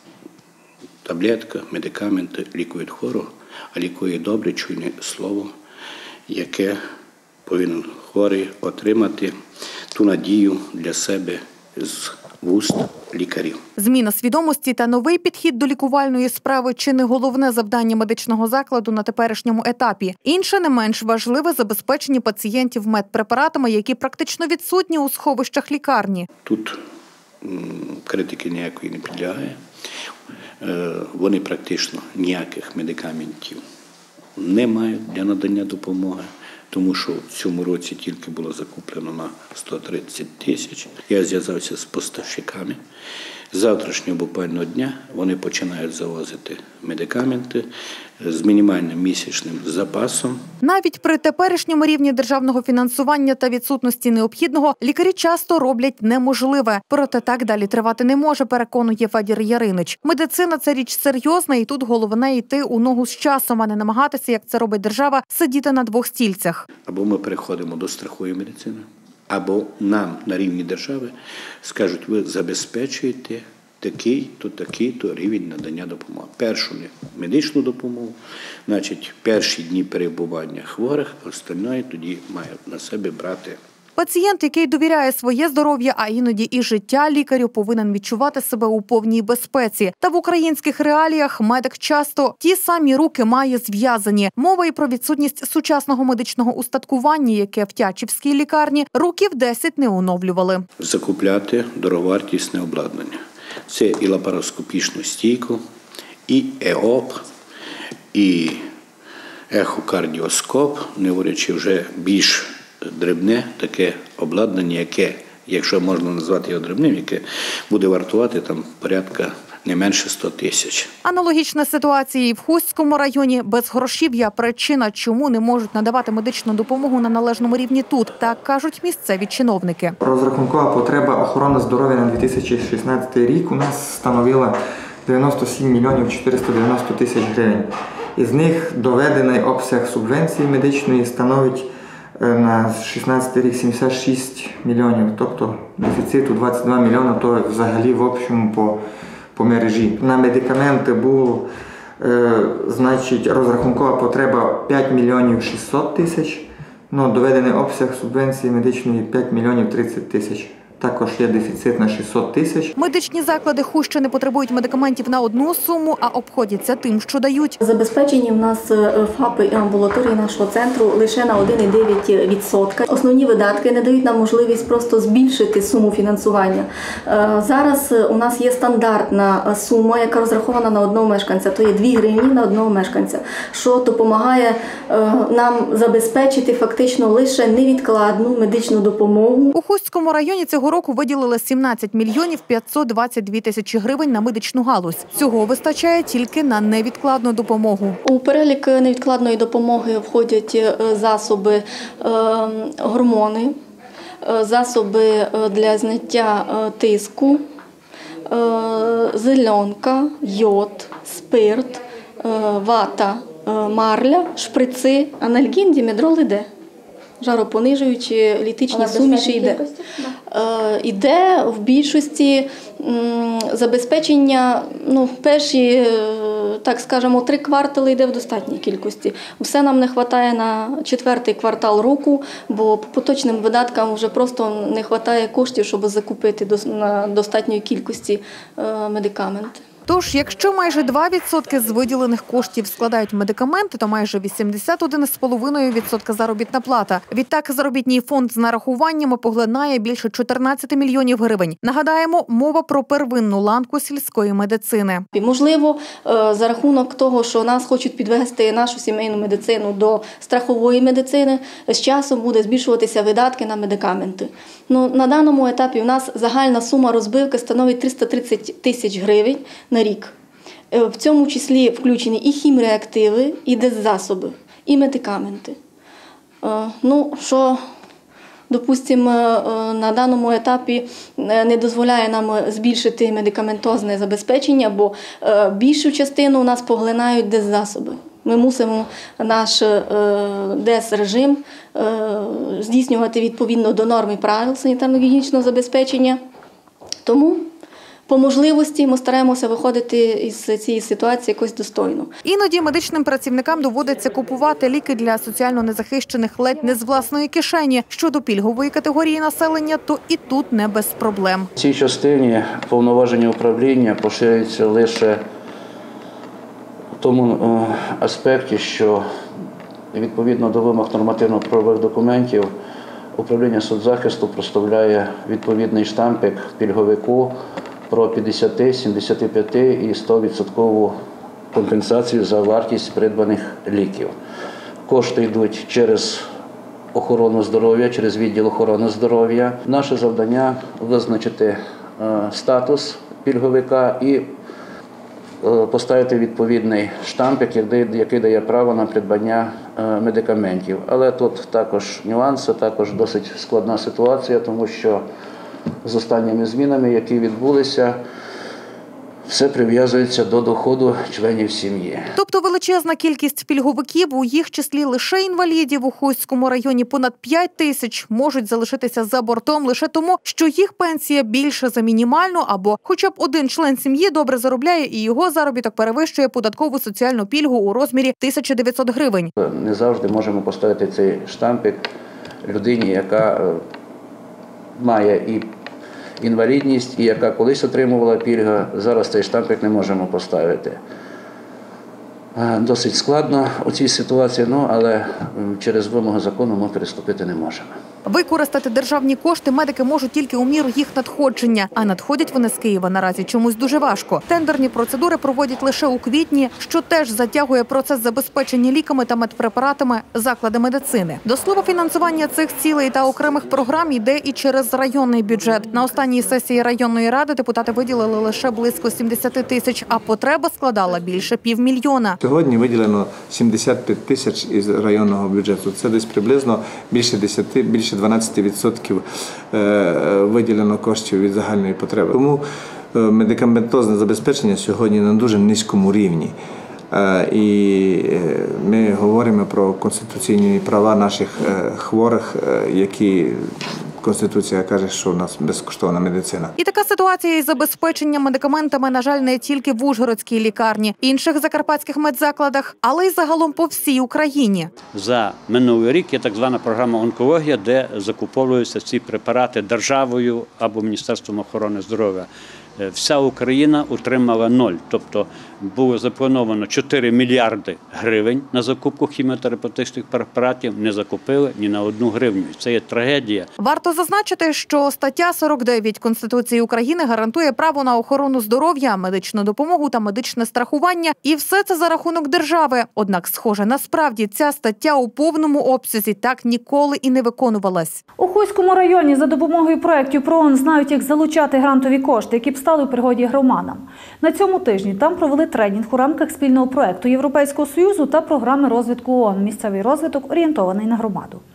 таблетка, медикаменти лікують хворого, а лікує добре, чуйне слово, яке повинен хворий отримати ту надію для себе з вуст лікарів. Зміна свідомості та новий підхід до лікувальної справи – чи не головне завдання медичного закладу на теперішньому етапі. Інше не менш важливе – забезпечення пацієнтів медпрепаратами, які практично відсутні у сховищах лікарні. Тут м, критики ніякої не підлягає. Е, вони практично ніяких медикаментів не мають для надання допомоги. Тому що в цьому році тільки було закуплено на сто тридцять тисяч. Я зв'язався з поставщиками. З завтрашнього буквально дня вони починають завозити медикаменти з мінімальним місячним запасом. Навіть при теперішньому рівні державного фінансування та відсутності необхідного лікарі часто роблять неможливе. Проте так далі тривати не може, переконує Федір Яринич. Медицина – це річ серйозна, і тут головне йти у ногу з часом, а не намагатися, як це робить держава, сидіти на двох стільцях. Або ми переходимо до страхової медицини, або нам на рівні держави скажуть, ви забезпечуєте такий-то, такий-то рівень надання допомоги. Першу медичну допомогу, значить, перші дні перебування хворих, остальне тоді має на себе брати. Пацієнт, який довіряє своє здоров'я, а іноді і життя лікарю, повинен відчувати себе у повній безпеці. Та в українських реаліях медик часто ті самі руки має зв'язані. Мова і про відсутність сучасного медичного устаткування, яке в Тячівській лікарні років десять не оновлювали. Закупляти дороговартісне обладнання. Це і лапароскопічну стійку, і ЕОП, і ехокардіоскоп, не говорячи вже більш дрібне таке обладнання, яке, якщо можна назвати його дрібним, яке буде вартувати там порядка не менше сто тисяч. Аналогічна ситуація і в Хустському районі. Безгрошів'я – причина, чому не можуть надавати медичну допомогу на належному рівні тут, так кажуть місцеві чиновники. Розрахункова потреба охорони здоров'я на дві тисячі шістнадцятий рік у нас становила дев'яносто сім мільйонів чотириста дев'яносто тисяч гривень. Із них доведений обсяг субвенції медичної становить на шістнадцятий рік сімдесят шість мільйонів, тобто дефіциту двадцять два мільйони, то взагалі в общому по, по мережі. На медикаменти було, е, значить, розрахункова потреба п'ять мільйонів шістсот тисяч, ну, доведений обсяг субвенції медичної п'ять мільйонів тридцять тисяч. Також є дефіцит на шістсот тисяч. Медичні заклади Хустщини потребують медикаментів на одну суму, а обходяться тим, що дають. Забезпечені в нас ФАПи і амбулаторії нашого центру лише на один цілих дев'ять десятих відсотка. Основні видатки не дають нам можливість просто збільшити суму фінансування. Зараз у нас є стандартна сума, яка розрахована на одного мешканця. То є дві гривні на одного мешканця, що допомагає нам забезпечити фактично лише невідкладну медичну допомогу. У Хустському районі цього року виділили сімнадцять мільйонів п'ятсот двадцять дві тисячі гривень на медичну галузь. Цього вистачає тільки на невідкладну допомогу. У перелік невідкладної допомоги входять засоби, гормони, засоби для зняття тиску, зеленка, йод, спирт, вата, марля, шприци, анальгін, дімедрол і Д. жаропонижуючі літичні суміші йде. Е, Іде в більшості м, забезпечення, ну, перші, е, так скажемо, три квартали йде в достатній кількості. Все нам не вистачає на четвертий квартал року, бо по поточним видаткам вже просто не вистачає коштів, щоб закупити до, на достатньої кількості е, медикаменти. Тож, якщо майже два відсотки з виділених коштів складають медикаменти, то майже вісімдесят один цілих п'ять десятих відсотка заробітна плата. Відтак, заробітний фонд з нарахуваннями поглинає більше чотирнадцять мільйонів гривень. Нагадаємо, мова про первинну ланку сільської медицини. Можливо, за рахунок того, що нас хочуть підвести нашу сімейну медицину до страхової медицини, з часом буде збільшуватися видатки на медикаменти. Ну, на даному етапі у нас загальна сума розбивки становить триста тридцять тисяч гривень на рік. В цьому числі включені і хімреактиви, і деззасоби, і медикаменти. Ну, що, допустимо, на даному етапі не дозволяє нам збільшити медикаментозне забезпечення, бо більшу частину у нас поглинають деззасоби. Ми мусимо наш дез-режим здійснювати відповідно до норм і правил санітарно-гігієнічного забезпечення. Тому по можливості ми стараємося виходити із цієї ситуації якось достойно. Іноді медичним працівникам доводиться купувати ліки для соціально незахищених ледь не з власної кишені. Щодо пільгової категорії населення, то і тут не без проблем. В цій частині повноваження управління поширюються лише в тому аспекті, що відповідно до вимог нормативно-правових документів управління соцзахисту проставляє відповідний штампик пільговику про п'ятдесят, сімдесят п'ять і сто відсотків компенсацію за вартість придбаних ліків. Кошти йдуть через охорону здоров'я, через відділ охорони здоров'я. Наше завдання – визначити статус пільговика і поставити відповідний штампик, який дає право на придбання медикаментів. Але тут також нюанси, також досить складна ситуація, тому що з останніми змінами, які відбулися, все прив'язується до доходу членів сім'ї. Тобто величезна кількість пільговиків, у їх числі лише інвалідів у Хуському районі понад п'ять тисяч, можуть залишитися за бортом лише тому, що їх пенсія більше за мінімальну, або хоча б один член сім'ї добре заробляє і його заробіток перевищує податкову соціальну пільгу у розмірі тисяча дев'ятсот гривень. Не завжди можемо поставити цей штампик людині, яка має і інвалідність, і яка колись отримувала пільгу, зараз цей штампик не можемо поставити. Досить складно у цій ситуації, ну, але через вимоги закону ми переступити не можемо. Використати державні кошти медики можуть тільки у міру їх надходження, а надходять вони з Києва наразі чомусь дуже важко. Тендерні процедури проводять лише у квітні, що теж затягує процес забезпечення ліками та медпрепаратами заклади медицини. До слова, фінансування цих цілей та окремих програм йде і через районний бюджет. На останній сесії районної ради депутати виділили лише близько сімдесят тисяч, а потреба складала більше півмільйона. Сьогодні виділено сімдесят п'ять тисяч із районного бюджету. Це десь приблизно більше десяти, більше дванадцять відсотків виділено коштів від загальної потреби. Тому медикаментозне забезпечення сьогодні на дуже низькому рівні. І ми говоримо про конституційні права наших хворих, які Конституція каже, що у нас безкоштовна медицина. І така ситуація із забезпеченням медикаментами, на жаль, не тільки в Ужгородській лікарні, інших закарпатських медзакладах, але й загалом по всій Україні. За минулий рік є так звана програма «Онкологія», де закуповуються ці препарати державою або Міністерством охорони здоров'я. Вся Україна отримала ноль, тобто було заплановано чотири мільярди гривень на закупку хіміотерапевтичних препаратів, не закупили ні на одну гривню. Це є трагедія. Варто зазначити, що стаття сорок дев'ять Конституції України гарантує право на охорону здоров'я, медичну допомогу та медичне страхування. І все це за рахунок держави. Однак, схоже, насправді ця стаття у повному обсязі так ніколи і не виконувалась. У Хуському районі за допомогою проєктів ПРООН знають, як залучати грантові кошти, які б стали у пригоді громадам. На цьому тижні там провели тренінг у рамках спільного проєкту Європейського Союзу та програми розвитку ООН «Місцевий розвиток, орієнтований на громаду».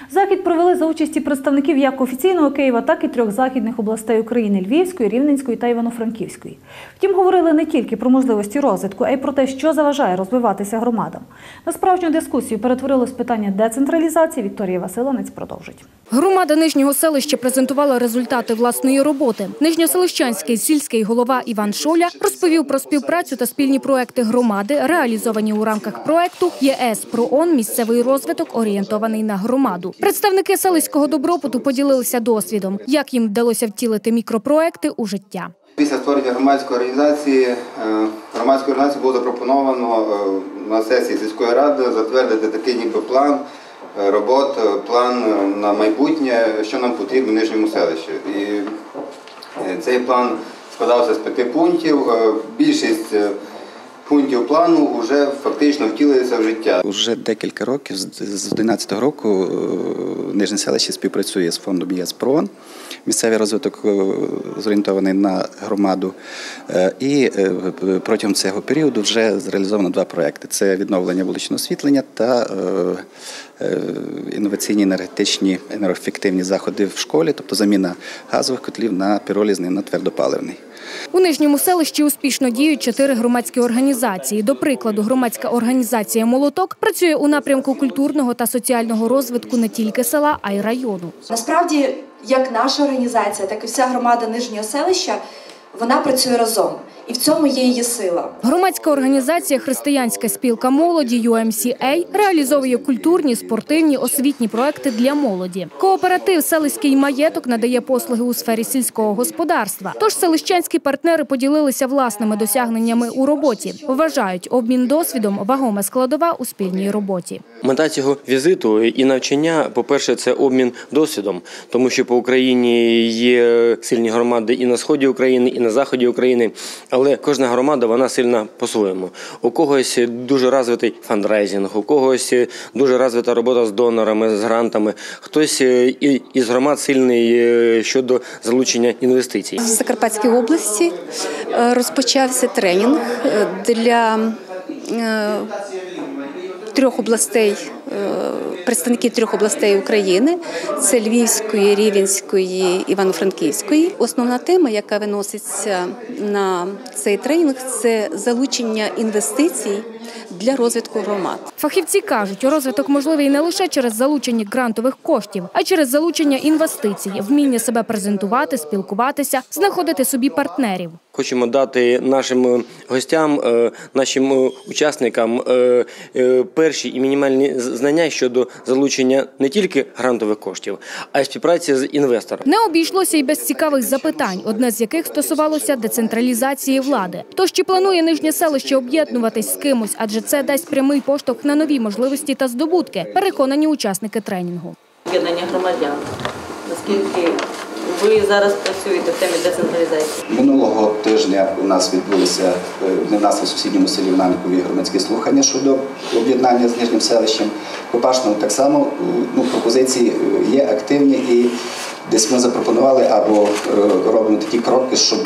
Захід провели за участі представників як офіційного Києва, так і трьох західних областей України – Львівської, Рівненської та Івано-Франківської. Втім, говорили не тільки про можливості розвитку, а й про те, що заважає розвиватися громадам. На справжню дискусію перетворилось питання децентралізації. Вікторія Василенець продовжить. Громада Нижнього селища презентувала результати власної роботи. Нижньоселищанський сільський голова Іван Шоля розповів про співпрацю та спільні проекти громади, реалізовані у рамках проекту ЄС ПРООН «Місцевий розвиток, орієнтований на громаду». Представники селищського добробуту поділилися досвідом, як їм вдалося втілити мікропроекти у життя. Після створення громадської організації, громадської організації було запропоновано на сесії сільської ради затвердити такий ніби план робот, план на майбутнє, що нам потрібно в Нижньому селищі. І цей план складався з п'яти пунктів. Більшість пунктів плану вже фактично втілилися в життя. Уже декілька років, з дві тисячі одинадцятого року, Нижнє селище співпрацює з фондом ЄС ПРООН. Місцевий розвиток зорієнтований на громаду. І протягом цього періоду вже зреалізовано два проекти. Це відновлення вуличного освітлення та інноваційні енергетичні, енергоефективні заходи в школі, тобто заміна газових котлів на піролізний, на твердопаливний. У Нижньому селищі успішно діють чотири громадські організації. До прикладу, громадська організація «Молоток» працює у напрямку культурного та соціального розвитку не тільки села, а й району. Насправді, як наша організація, так і вся громада Нижнього селища, вона працює разом. І в цьому є її сила. Громадська організація «Християнська спілка молоді» ю ем сі ей реалізовує культурні, спортивні, освітні проекти для молоді. Кооператив «Селиський маєток» надає послуги у сфері сільського господарства. Тож селищанські партнери поділилися власними досягненнями у роботі. Вважають, обмін досвідом – вагома складова у спільній роботі. Мета цього візиту і навчання, по-перше, це обмін досвідом, тому що по Україні є сильні громади і на сході України, і на заході України. Але кожна громада, вона сильна по-своєму. У когось дуже розвитий фандрейзинг, у когось дуже розвита робота з донорами, з грантами. Хтось із громад сильний щодо залучення інвестицій. В Закарпатській області розпочався тренінг для трьох областей, представників трьох областей України – це Львівської, Рівненської, Івано-Франківської. Основна тема, яка виноситься на цей тренінг – це залучення інвестицій для розвитку громад. Фахівці кажуть, розвиток можливий не лише через залучення грантових коштів, а й через залучення інвестицій, вміння себе презентувати, спілкуватися, знаходити собі партнерів. Хочемо дати нашим гостям, нашим учасникам перші і мінімальні знання щодо залучення не тільки грантових коштів, а й співпраці з інвестором. Не обійшлося й без цікавих запитань, одне з яких стосувалося децентралізації влади. Тож чи планує Нижнє селище об'єднуватись з кимось, адже це дасть прямий поштовх на нові можливості та здобутки, переконані учасники тренінгу. Об'єднання громадян. Наскільки ви зараз працюєте в темі децентралізації? Минулого тижня у нас відбулися не в нас, а в сусідньому селі в Намікові громадські слухання щодо об'єднання з Нижнім селищем. По-перше, так само ну, пропозиції є активні і десь ми запропонували або робимо такі кроки, щоб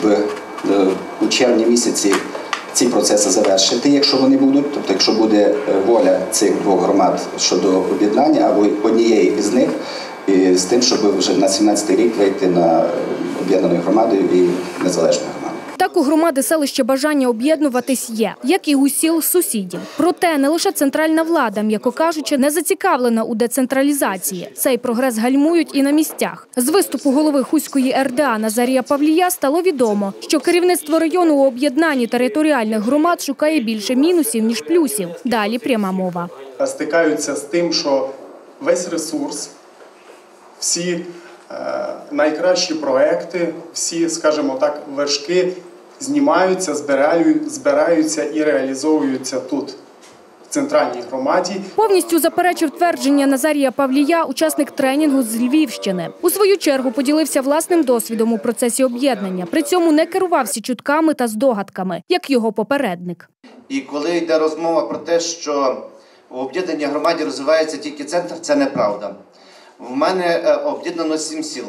у червні місяці ці процеси завершити, якщо вони будуть, тобто якщо буде воля цих двох громад щодо об'єднання або однієї з них, і з тим, щоб вже на сімнадцятий рік вийти на об'єднаною громадою і незалежною громадою. Так у громади селища бажання об'єднуватись є, як і у сіл сусідів. Проте не лише центральна влада, м'яко кажучи, не зацікавлена у децентралізації. Цей прогрес гальмують і на місцях. З виступу голови Хуської ер де а Назарія Павлія стало відомо, що керівництво району у об'єднанні територіальних громад шукає більше мінусів, ніж плюсів. Далі пряма мова. Стикаються з тим, що весь ресурс, всі е, найкращі проекти, всі, скажімо так, вершки знімаються, збираються і реалізовуються тут, в центральній громаді. Повністю заперечив твердження Назарія Павлія учасник тренінгу з Львівщини. У свою чергу поділився власним досвідом у процесі об'єднання. При цьому не керувався чутками та здогадками, як його попередник. І коли йде розмова про те, що в об'єднаній громаді розвивається тільки центр, це неправда. В мене об'єднано сім сіл.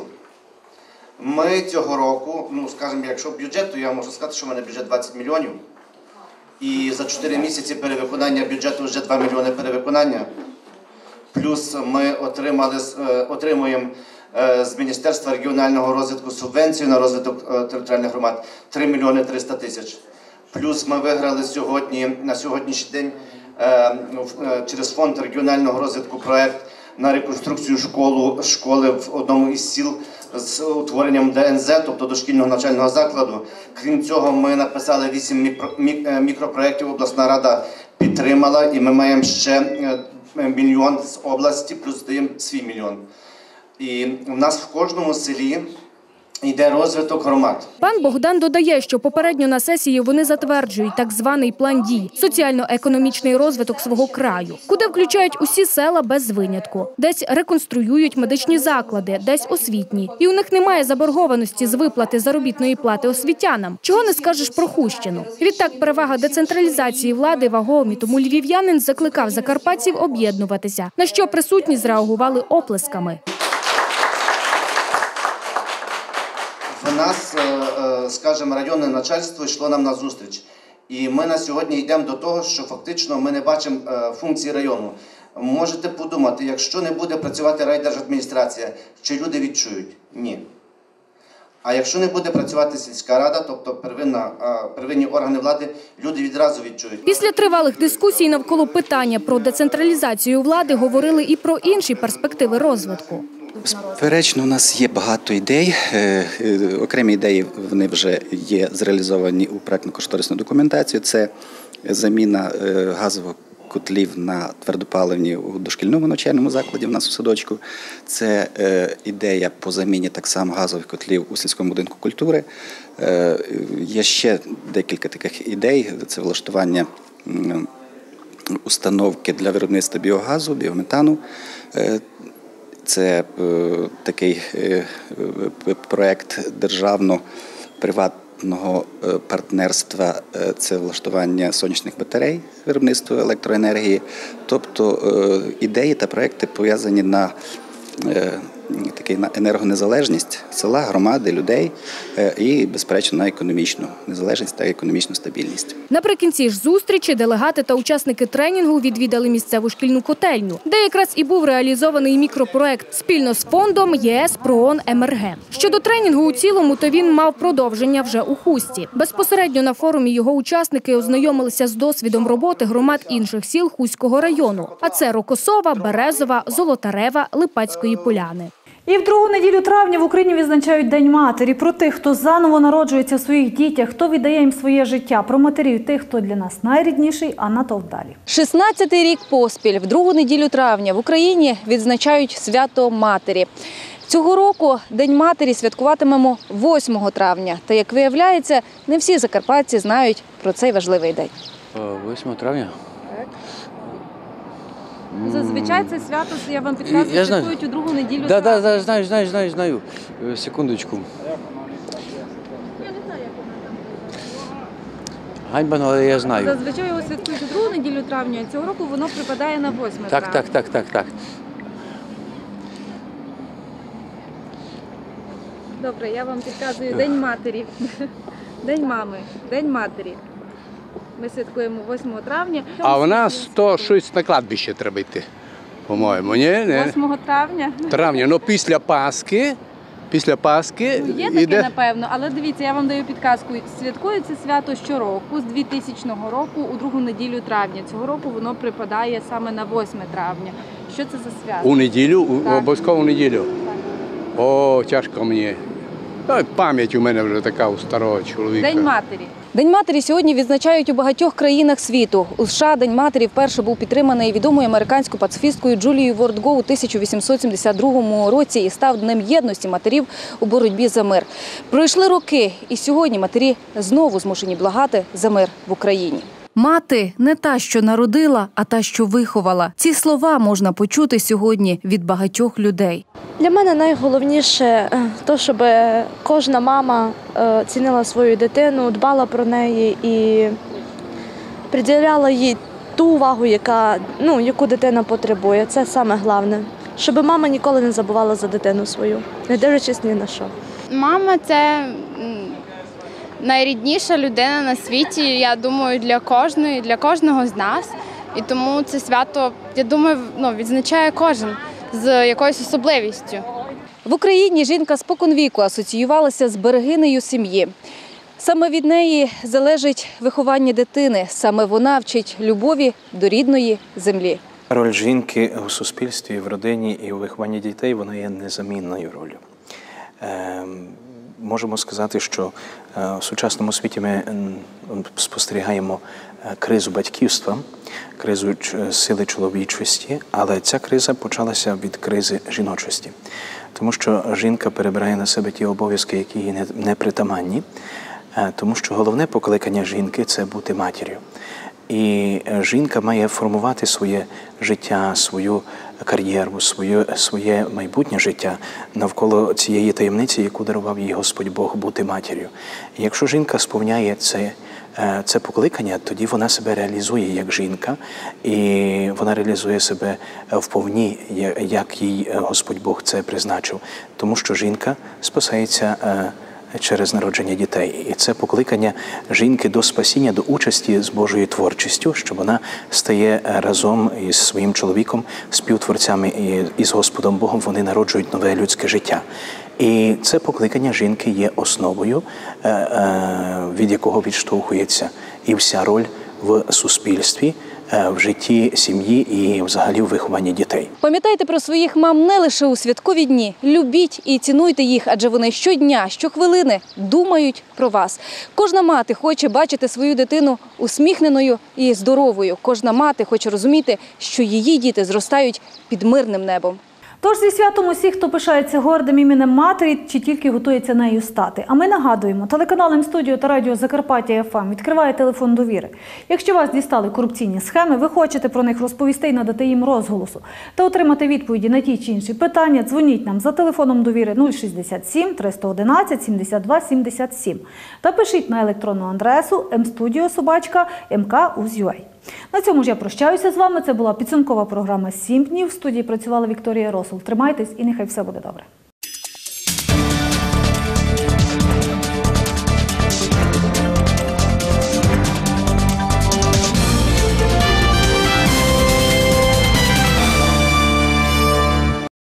Ми цього року, ну скажімо, якщо бюджет, то я можу сказати, що в мене бюджет двадцять мільйонів. І за чотири місяці перевиконання бюджету вже два мільйони перевиконання. Плюс ми отримали, отримуємо з Міністерства регіонального розвитку субвенцію на розвиток територіальних громад три мільйони триста тисяч. Плюс ми виграли сьогодні, на сьогоднішній день через фонд регіонального розвитку проект на реконструкцію школу, школи в одному із сіл з утворенням Д Н З, тобто дошкільного навчального закладу. Крім цього, ми написали вісім мікро, мікропроєктів, обласна рада підтримала, і ми маємо ще мільйон з області, плюс даємо свій мільйон. І в нас в кожному селі йде розвиток громад. Пан Богдан додає, що попередньо на сесії вони затверджують так званий план дій – соціально-економічний розвиток свого краю, куди включають усі села без винятку. Десь реконструюють медичні заклади, десь освітні. І у них немає заборгованості з виплати заробітної плати освітянам. Чого не скажеш про Хустщину. Відтак перевага децентралізації влади вагомі, тому львів'янин закликав закарпатців об'єднуватися, на що присутні зреагували оплесками. В нас, скажімо, районне начальство йшло нам на зустріч. І ми на сьогодні йдемо до того, що фактично ми не бачимо функції району. Можете подумати, якщо не буде працювати райдержадміністрація, чи люди відчують? Ні. А якщо не буде працювати сільська рада, тобто первинна, первинні органи влади, люди відразу відчують. Після тривалих дискусій навколо питання про децентралізацію влади говорили і про інші перспективи розвитку. Безперечно, у нас є багато ідей. Окремі ідеї вони вже є зреалізовані у проектно-кошторисну документацію. Це заміна газових котлів на твердопаливні у дошкільному навчальному закладі в нас у садочку. Це ідея по заміні так само газових котлів у сільському будинку культури. Є ще декілька таких ідей. Це влаштування установки для виробництва біогазу, біометану. Це е, такий е, проєкт державно-приватного партнерства, е, це влаштування сонячних батарей, виробництво електроенергії. Тобто е, ідеї та проєкти пов'язані на, е, такий, на енергонезалежність села, громади, людей е, і, безперечно, на економічну незалежність та економічну стабільність. Наприкінці ж зустрічі делегати та учасники тренінгу відвідали місцеву шкільну котельню, де якраз і був реалізований мікропроект спільно з фондом ЄС ПРООН М Р Г. Щодо тренінгу у цілому, то він мав продовження вже у Хустці. Безпосередньо на форумі його учасники ознайомилися з досвідом роботи громад інших сіл Хустського району. А це Рокосова, Березова, Золотарева, Липацької Поляни. І в другу неділю травня в Україні відзначають День матері. Про тих, хто заново народжується в своїх дітях, хто віддає їм своє життя. Про матерів тих, хто для нас найрідніший, а натовп далі. шістнадцятий рік поспіль в другу неділю травня в Україні відзначають свято матері. Цього року День матері святкуватимемо восьмого травня. Та, як виявляється, не всі закарпатці знають про цей важливий день. восьмого травня? Зазвичай це свято, я вам підказую, святкують у другу неділю да, травня. Так, да, знаю, знаю, знаю, знаю. Секундочку. Я не знаю, як воно там. Ганьба, але я знаю. Зазвичай його святкують у другу неділю травня, а цього року воно припадає на восьме Так, травня. так, так, так, так. Добре, я вам підказую День матері. День мами, День матері. Ми святкуємо восьмого травня. А в нас то щось на кладбище треба йти, по-моєму, ні? Не? восьмого травня? Травня, ну після Пасхи, після Пасхи Ну, є таке, іде... напевно, але дивіться, я вам даю підказку. Святкується свято щороку, з двотисячного року, у другу неділю травня. Цього року воно припадає саме на восьме травня. Що це за свято? У неділю, Так. обов'язково у неділю. О, тяжко мені. Ой, пам'ять у мене вже така у старого чоловіка. День матері. День матері сьогодні відзначають у багатьох країнах світу. У США День матері вперше був підтриманий відомою американською пацифісткою Джулією Вордго у тисяча вісімсот сімдесят другому році і став Днем єдності матерів у боротьбі за мир. Пройшли роки, і сьогодні матері знову змушені благати за мир в Україні. Мати – не та, що народила, а та, що виховала. Ці слова можна почути сьогодні від багатьох людей. Для мене найголовніше те, щоб кожна мама цінила свою дитину, дбала про неї і приділяла їй ту увагу, яка, ну, яку дитина потребує. Це саме головне. Щоб мама ніколи не забувала за дитину свою, не дивлячись ні на що. Мама – це найрідніша людина на світі, я думаю, для кожної, для кожного з нас. І тому це свято, я думаю, ну, відзначає кожен з якоюсь особливістю. В Україні жінка споконвіку асоціювалася з берегинею сім'ї. Саме від неї залежить виховання дитини. Саме вона вчить любові до рідної землі. Роль жінки у суспільстві, в родині і у вихованні дітей, вона є незамінною ролью. Е, можемо сказати, що е, в сучасному світі ми е, спостерігаємо е, кризу батьківства, кризу сили чоловічості, але ця криза почалася від кризи жіночості. Тому що жінка перебирає на себе ті обов'язки, які їй не, не притаманні, е, тому що головне покликання жінки – це бути матір'ю. І жінка має формувати своє життя, свою кар'єру, своє, своє майбутнє життя навколо цієї таємниці, яку дарував їй Господь Бог, бути матір'ю. І якщо жінка сповняє це, це покликання, тоді вона себе реалізує як жінка, і вона реалізує себе вповні, як їй Господь Бог це призначив. Тому що жінка спасається через народження дітей. І це покликання жінки до спасіння, до участі з Божою творчістю, що вона стає разом із своїм чоловіком, співтворцями і з Господом Богом, вони народжують нове людське життя. І це покликання жінки є основою, від якого відштовхується і вся роль в суспільстві, в житті сім'ї і взагалі в вихованні дітей. Пам'ятайте про своїх мам не лише у святкові дні. Любіть і цінуйте їх, адже вони щодня, щохвилини думають про вас. Кожна мати хоче бачити свою дитину усміхненою і здоровою. Кожна мати хоче розуміти, що її діти зростають під мирним небом. Тож зі святом усіх, хто пишається гордим іменем матері, чи тільки готується нею стати. А ми нагадуємо, телеканал М-студіо та радіо Закарпаття еф ем відкриває телефон довіри. Якщо вас дістали корупційні схеми, ви хочете про них розповісти і надати їм розголосу та отримати відповіді на ті чи інші питання, дзвоніть нам за телефоном довіри нуль шістдесят сім триста одинадцять сімдесят два сімдесят сім та пишіть на електронну адресу ем студіо собачка ем ка у ес ю а. На цьому ж я прощаюся з вами. Це була підсумкова програма «Сім днів». В студії працювала Вікторія Росул. Тримайтесь і нехай все буде добре.